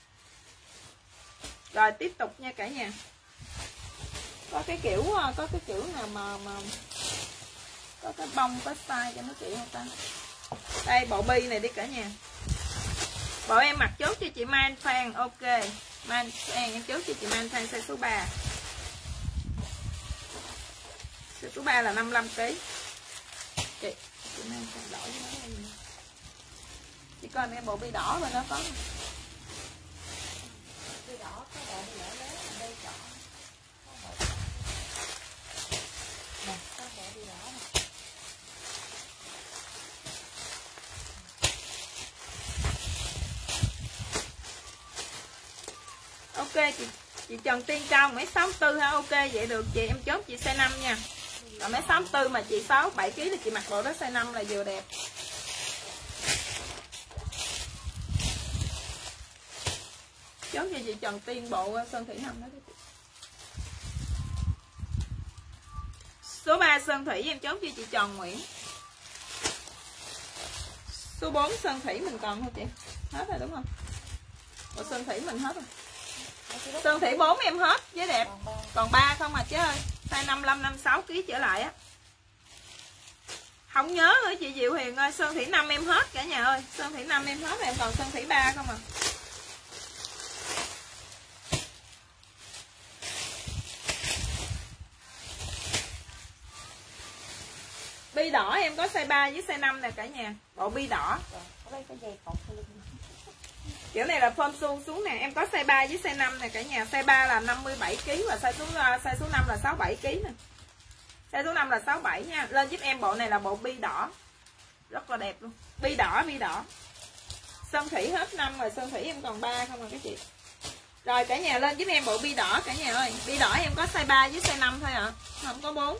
[SPEAKER 1] Rồi tiếp tục nha cả nhà. Có cái kiểu nào mà có cái bông có size cho nó chị không ta? Đây bộ bi này đi cả nhà. Bộ em mặc chốt cho chị Man Phan. Ok Man Phan em chốt cho chị Man Phan size số 3. Size số 3 là 55 kg. Chị Man Phan đổi với nó gì? Chị coi em bộ bi đỏ bên đó có không?
[SPEAKER 3] Bi đỏ có bộ bi đỏ lớn ở đây chọn. Nè, có bộ bi đỏ nè.
[SPEAKER 1] Ok chị Trần Tiên cao 1m64 ha. Ok vậy được chị, em chốt chị size 5 nha. Còn 1m64 mà chị 67 kg thì chị mặc bộ đó size 5 là vừa đẹp. Chốt cho chị Trần Tiên bộ sơn thủy 5 đó chị. Số 3 sơn thủy em chốt cho chị Trần Nguyễn. Số 4 sơn thủy mình còn không chị? Hết rồi đúng không? Bộ sơn thủy mình hết rồi. Sơn thủy 4 em hết với đẹp. Còn 3 không à chứ ơi. Size 55 56 kg trở lại á. Không nhớ nữa chị Diệu Hiền ơi, sơn thủy 5 em hết cả nhà ơi. Sơn thủy 5 em hết, em còn sơn thủy 3 không à. Bi đỏ em có size 3 với size 5 nè cả nhà. Bộ bi đỏ.
[SPEAKER 3] Ở đây có dây cột
[SPEAKER 1] Kiểu này là phơm suông xuống nè. Em có size 3 với size 5 nè cả nhà. Size 3 là 57kg và size số 5 là 67kg nè. Size số 5 là 67 nha. Lên giúp em bộ này là bộ bi đỏ. Rất là đẹp luôn. Bi đỏ. Sơn thủy hết 5 rồi. Sơn thủy em còn 3 không rồi các chị. Rồi cả nhà lên giúp em bộ bi đỏ cả nhà ơi. Bi đỏ em có size 3 với size 5 thôi ạ. Không có 4.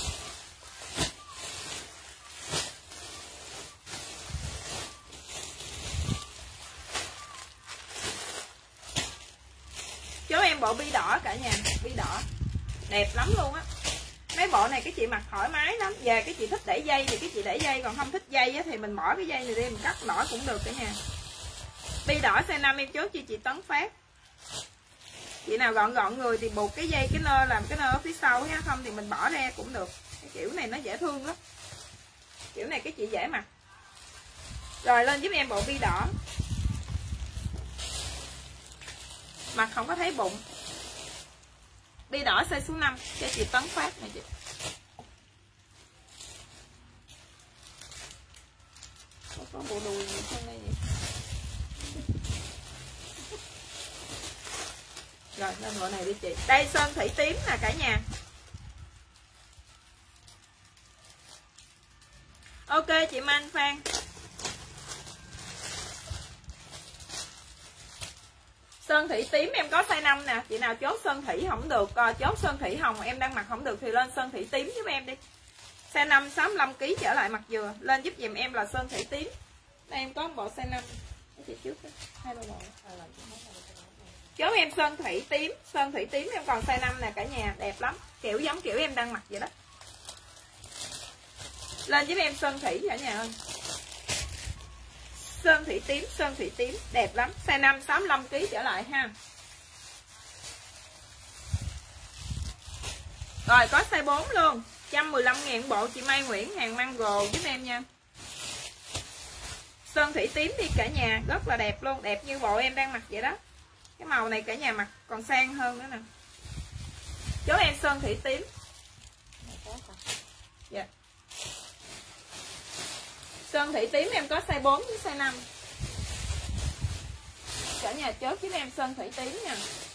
[SPEAKER 1] Chốt em bộ bi đỏ cả nhà. Bi đỏ đẹp lắm luôn á. Mấy bộ này cái chị mặc thoải mái lắm. Về cái chị thích để dây thì cái chị để dây, còn không thích dây á, thì mình bỏ cái dây này đi mình cắt nổi cũng được cả nhà. Bi đỏ size 5 em chốt cho chị Tấn Phát. Chị nào gọn người thì buộc cái dây cái nơ, làm cái nơ ở phía sau ha, không thì mình bỏ ra cũng được. Cái kiểu này nó dễ thương lắm. Kiểu này cái chị dễ mặc. Rồi lên giúp em bộ bi đỏ. Mặc không có thấy bụng. Bi đỏ size số 5 cho chị Tấn Phát này chị. Có bộ đùi gì trên đây vậy? Rồi lên bộ này đi chị. Đây sơn thủy tím nè cả nhà. Ok chị Mai Anh Phan. Sơn thủy tím em có size 5 nè. Chị nào chốt sơn thủy không được, chốt sơn thủy hồng em đang mặc không được thì lên sơn thủy tím giúp em đi. Size 5 65kg trở lại mặt dừa. Lên giúp dùm em là sơn thủy tím. Đây em có một bộ size 5. Chị trước đó. Hai bộ. Chốt em sơn thủy tím. Sơn thủy tím em còn size 5 nè cả nhà. Đẹp lắm. Kiểu giống kiểu em đang mặc vậy đó. Lên giúp em sơn thủy cả nhà ơi. Sơn thủy tím đẹp lắm. Size 5 65kg trở lại ha. Rồi có size 4 luôn. 115.000 bộ chị Mai Nguyễn, hàng mango giúp em nha. Sơn thủy tím đi cả nhà, rất là đẹp luôn, đẹp như bộ em đang mặc vậy đó. Cái màu này cả nhà mặc còn sang hơn nữa nè. Chốt em sơn thủy tím. Dạ. Sơn thủy tím em có size 4 với size 5. Cả nhà chốt giúp em sơn thủy tím nha.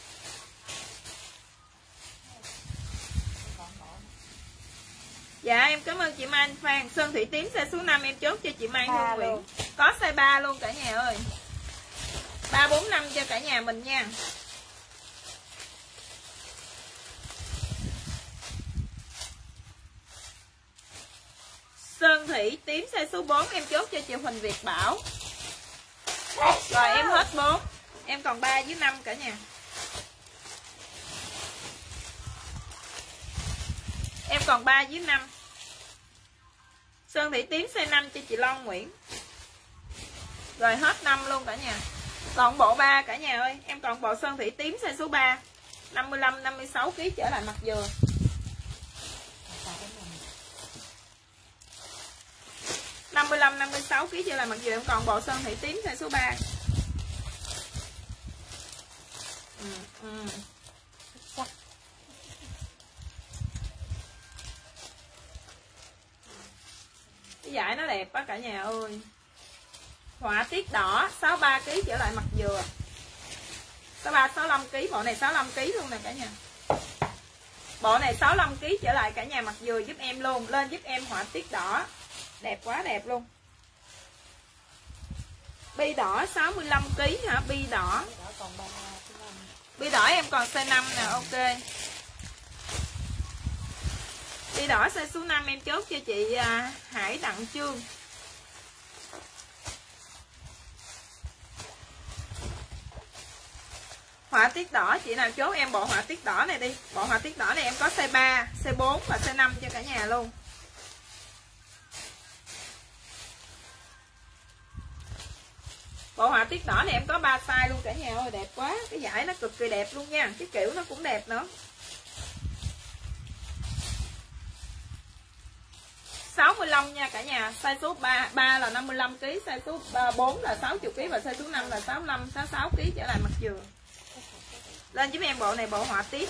[SPEAKER 1] Dạ em cảm ơn chị Mai Anh Phan. Sơn thủy tím size số 5 em chốt cho chị Mai Hương Nguyễn. Có size 3 luôn cả nhà ơi. 3, 4, 5 cho cả nhà mình nha. Sơn thủy tím size số 4 em chốt cho chị Huỳnh Việt Bảo. Rồi em hết 4. Em còn 3 với 5 cả nhà. Em còn 3 với 5. Sơn thủy tím size 5 cho chị Loan Nguyễn. Rồi hết 5 luôn cả nhà. Còn bộ 3 cả nhà ơi. Em còn bộ sơn thủy tím size số 3. 55 56kg trở lại mặt dừa. Năm 55 56kg trở lại mặt dừa. Em còn bộ sơn thủy tím size số 3. Cái dải nó đẹp quá cả nhà ơi. Họa tiết đỏ 63kg trở lại mặt dừa. 63 65kg, bộ này 65kg luôn nè cả nhà. Bộ này 65kg trở lại cả nhà mặt dừa giúp em luôn. Lên giúp em họa tiết đỏ. Đẹp quá đẹp luôn. Bi đỏ 65kg hả? Bi đỏ. Bi đỏ em còn size 5 nè, ok. Bi đỏ size số 5 em chốt cho chị Hải Đặng Trương. Họa tiết đỏ chị nào chốt em bộ họa tiết đỏ này đi. Bộ họa tiết đỏ này em có size 3, size 4 và size 5 cho cả nhà luôn. Bộ họa tiết đỏ này em có 3 size luôn cả nhà ơi, đẹp quá. Cái vải nó cực kỳ đẹp luôn nha. Cái kiểu nó cũng đẹp nữa. 65 nha cả nhà. Size số 3 là 55kg, size số 4 là 60kg và size số 5 là 65 66kg trở lại mặt dừa. Lên giúp em bộ này bộ họa tiết.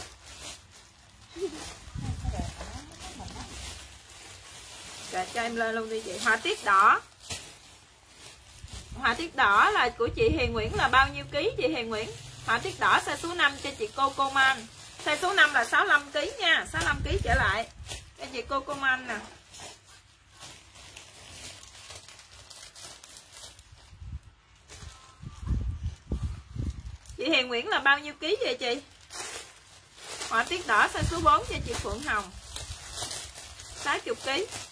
[SPEAKER 1] Rồi cho em lên luôn đi chị. Họa tiết đỏ. Họa tiết đỏ là của chị Hiền Nguyễn là bao nhiêu ký chị Hiền Nguyễn? Họa tiết đỏ size số 5 cho chị Cô Man. Size số 5 là 65 kg nha, 65 kg trở lại. Cho chị Cô Man nè. Chị Hiền Nguyễn là bao nhiêu ký vậy chị? Họa tiết đỏ size số 4 cho chị Phượng Hồng. 60 kg.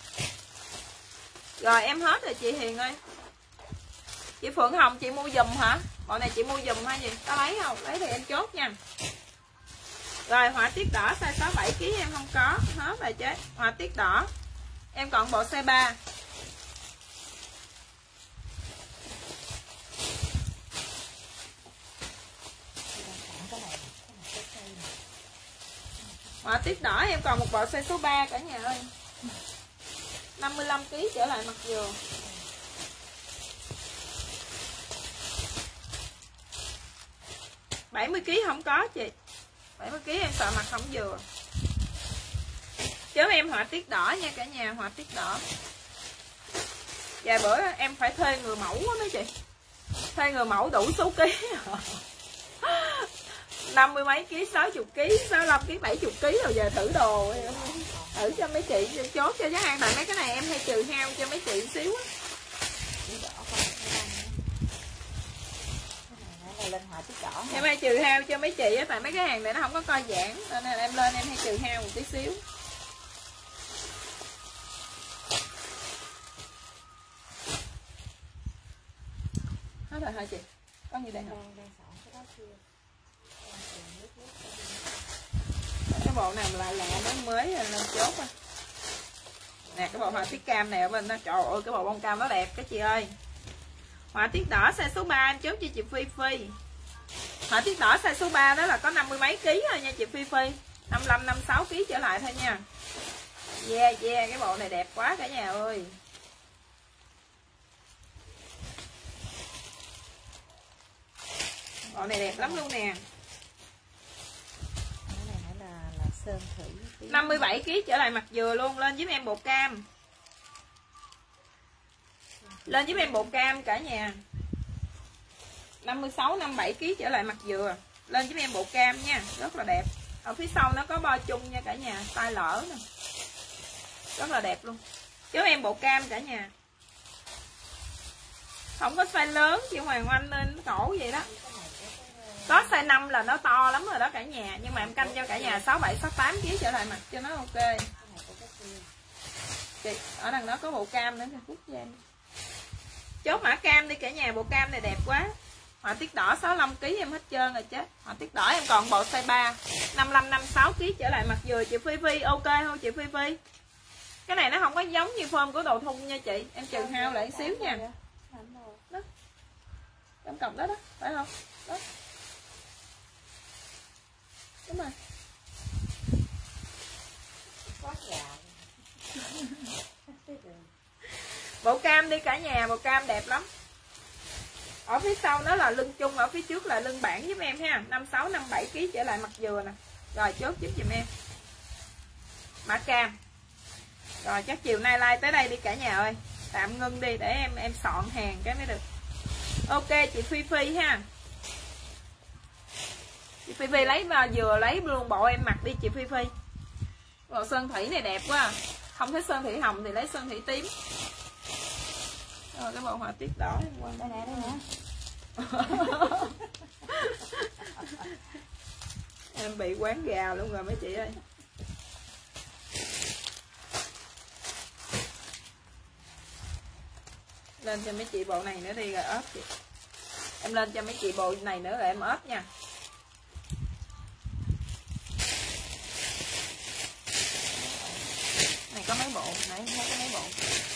[SPEAKER 1] Rồi em hết rồi chị Hiền ơi. Chị Phượng Hồng chị mua giùm hả? Bọn này chị mua giùm hay gì? Có lấy không? Lấy thì em chốt nha. Rồi họa tiết đỏ size 67 kg em không có, hết rồi chứ. Họa tiết đỏ. Em còn bộ size 3. Họa tiết đỏ em còn một bộ size số 3 cả nhà ơi. 55 kg trở lại mặt dừa. Bảy 70 kg không có chị. 70 kg em sợ mặt không vừa. Chớ em họa tiết đỏ nha cả nhà, họa tiết đỏ. Vài bữa em phải thuê người mẫu á mấy chị. Thuê người mẫu đủ số ký. 50 mấy ký, 60 kg, 65 kg, 70 kg rồi giờ thử đồ. Thử cho mấy chị chốt cho giá ăn, tại mấy cái này em hay trừ hao cho mấy chị xíu á. Em hay trừ hao cho mấy chị á, tại mấy cái hàng này nó không có coi giãn nên em lên em hay trừ hao một tí xíu. Hết rồi hả chị? Có gì đây không? Cái bộ này là nó mới lên chốt á. Nè cái bộ họa tiết cam này ở bên đó, trời ơi cái bộ bông cam nó đẹp cái chị ơi. Họa tiết đỏ size số 3 em chốt cho chị Phi Phi. Họa tiết đỏ size số 3 đó là có 50 mấy ký thôi nha chị Phi Phi. 55 56 kg trở lại thôi nha. Yeah yeah, cái bộ này đẹp quá cả nhà ơi. Bộ này đẹp lắm luôn nè. 57 kg trở lại mặt dừa luôn, lên giúp em bộ cam. Lên giúp em bộ cam cả nhà. 56 57 kg trở lại mặt dừa. Lên giúp em bộ cam nha, rất là đẹp. Ở phía sau nó có bo chung nha cả nhà, tay lỡ nè. Rất là đẹp luôn. Giúp em bộ cam cả nhà. Không có size lớn chị Hoàng Oanh nên cổ vậy đó. Có size 5 là nó to lắm rồi đó cả nhà, nhưng mà em canh cho cả nhà 67 68 kg trở lại mặt cho nó ok. Chị, ở đằng đó có bộ cam nữa, phút cho em. Chốt mã cam đi cả nhà, bộ cam này đẹp quá. Họa tiết đỏ 65 kg em hết trơn rồi chết. Họa tiết đỏ em còn bộ size 3, 55 56 kg trở lại mặt dừa chị Phi Phi, ok không chị Phi Phi? Cái này nó không có giống như form của đồ thun nha chị, em trừ hao lại xíu nha. Đó. Trong cọc đó đó, phải không? Đó. Đúng rồi. Bộ cam đi cả nhà, bộ cam đẹp lắm. Ở phía sau nó là lưng chung, ở phía trước là lưng bản giúp em ha. 56 57 kg trở lại mặt dừa nè. Rồi chốt giúp giùm em. Mã cam. Rồi chắc chiều nay like tới đây đi cả nhà ơi. Tạm ngưng đi để em soạn hàng cái mới được. Ok chị Phi Phi ha. Chị Phi Phi lấy vào vừa lấy luôn bộ em mặc đi chị Phi Phi. Bộ sơn thủy này đẹp quá. Không thấy sơn thủy hồng thì lấy sơn thủy tím. Rồi cái bộ họa tiết đỏ đây nè, đây nè. Em bị quán gà luôn rồi mấy chị ơi. Lên cho mấy chị bộ này nữa đi rồi ốp chị. Em lên cho mấy chị bộ này nữa rồi em ốp nha. Này có mấy bộ, nãy thấy có mấy bộ.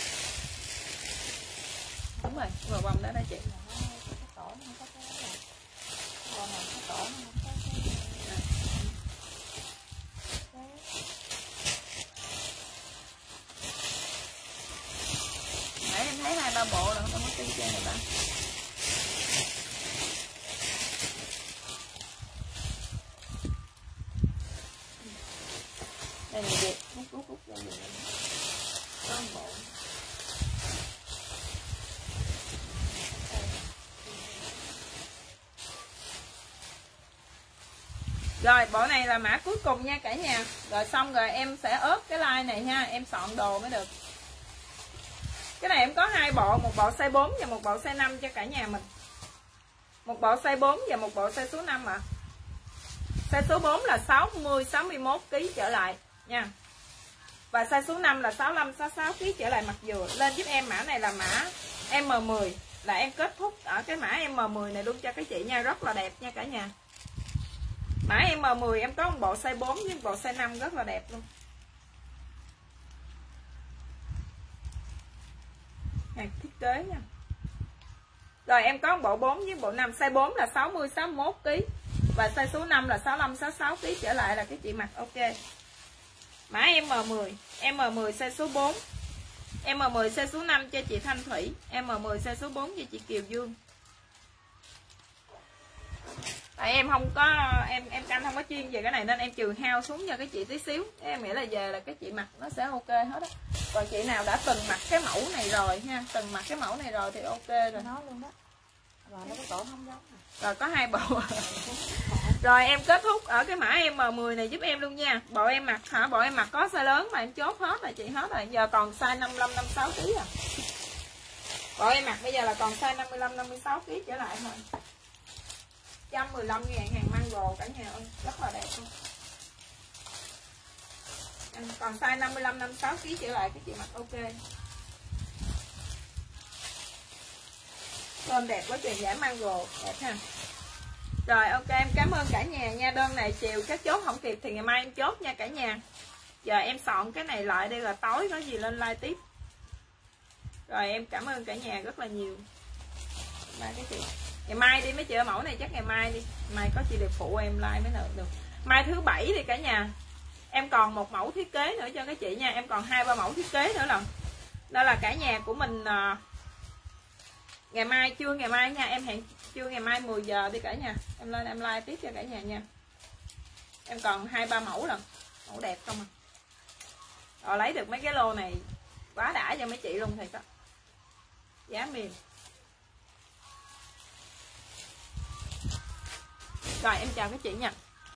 [SPEAKER 1] Đúng rồi, vào bông đó đó chị. Nãy em thấy 2-3 bộ rồi, không có tin trên này bạn. Đây là đẹp, hút ra được. Có một bộ. Rồi bộ này là mã cuối cùng nha cả nhà. Rồi xong rồi em sẽ ốp cái like này ha, em soạn đồ mới được. Cái này em có 2 bộ, một bộ size 4 và một bộ size 5 cho cả nhà mình. Một bộ size 4 và một bộ size số 5 ạ. Size số 4 là 60 61 kg trở lại nha. Và size số 5 là 65 66 kg trở lại mặt dừa. Lên giúp em mã này là mã M10, là em kết thúc ở cái mã M10 này luôn cho các chị nha, rất là đẹp nha cả nhà. Mã M10 em có một bộ size 4 với một bộ size 5 rất là đẹp luôn. Hàng thiết kế nha. Rồi em có một bộ 4 với bộ 5, size 4 là 60 61 kg và size số 5 là 65 66 kg trở lại là cái chị mặc ok. Mã M10, M10 size số 4, M10 size số 5 cho chị Thanh Thủy, M10 size số 4 cho chị Kiều Dương. Tại em không có em canh không có chuyên về cái này nên em trừ hao xuống cho cái chị tí xíu. Em nghĩ là về là cái chị mặc nó sẽ ok hết á. Còn chị nào đã từng mặc cái mẫu này rồi ha, từng mặc cái mẫu này rồi thì ok rồi.
[SPEAKER 3] Nó luôn đó. Rồi nó cái cổ không giống.
[SPEAKER 1] Rồi có 2 bộ. Rồi em kết thúc ở cái mã M10 này giúp em luôn nha. Bộ em mặc hả? Bộ em mặc có size lớn mà em chốt hết rồi chị, hết rồi. Giờ còn size 55 56 kg à. Bộ em mặc bây giờ là còn size 55 56 kg trở lại thôi. 115.000 hàng mango cả nhà ơi, rất là đẹp luôn. Còn size 55 56 kg trở lại cái chị mặc ok. Đơn đẹp với truyền giải mango đẹp ha. Rồi ok, em cảm ơn cả nhà nha. Đơn này chiều các chốt không kịp thì ngày mai em chốt nha cả nhà. Giờ em soạn cái này lại đây, là tối có gì lên like tiếp. Rồi em cảm ơn cả nhà rất là nhiều. Mai cái chị ngày mai đi mấy chị, mẫu này chắc ngày mai đi, mai có chị được phụ em like mới được. Mai thứ 7 đi cả nhà. Em còn một mẫu thiết kế nữa cho các chị nha, em còn 2-3 mẫu thiết kế nữa lần. Đó là cả nhà của mình ngày mai, trưa ngày mai nha, em hẹn trưa ngày mai 10 giờ đi cả nhà. Em lên em like tiếp cho cả nhà nha. Em còn 2-3 mẫu lần, mẫu đẹp không à. Rồi lấy được mấy cái lô này quá đã cho mấy chị luôn thì có giá mềm. Rồi em chào các chị nha.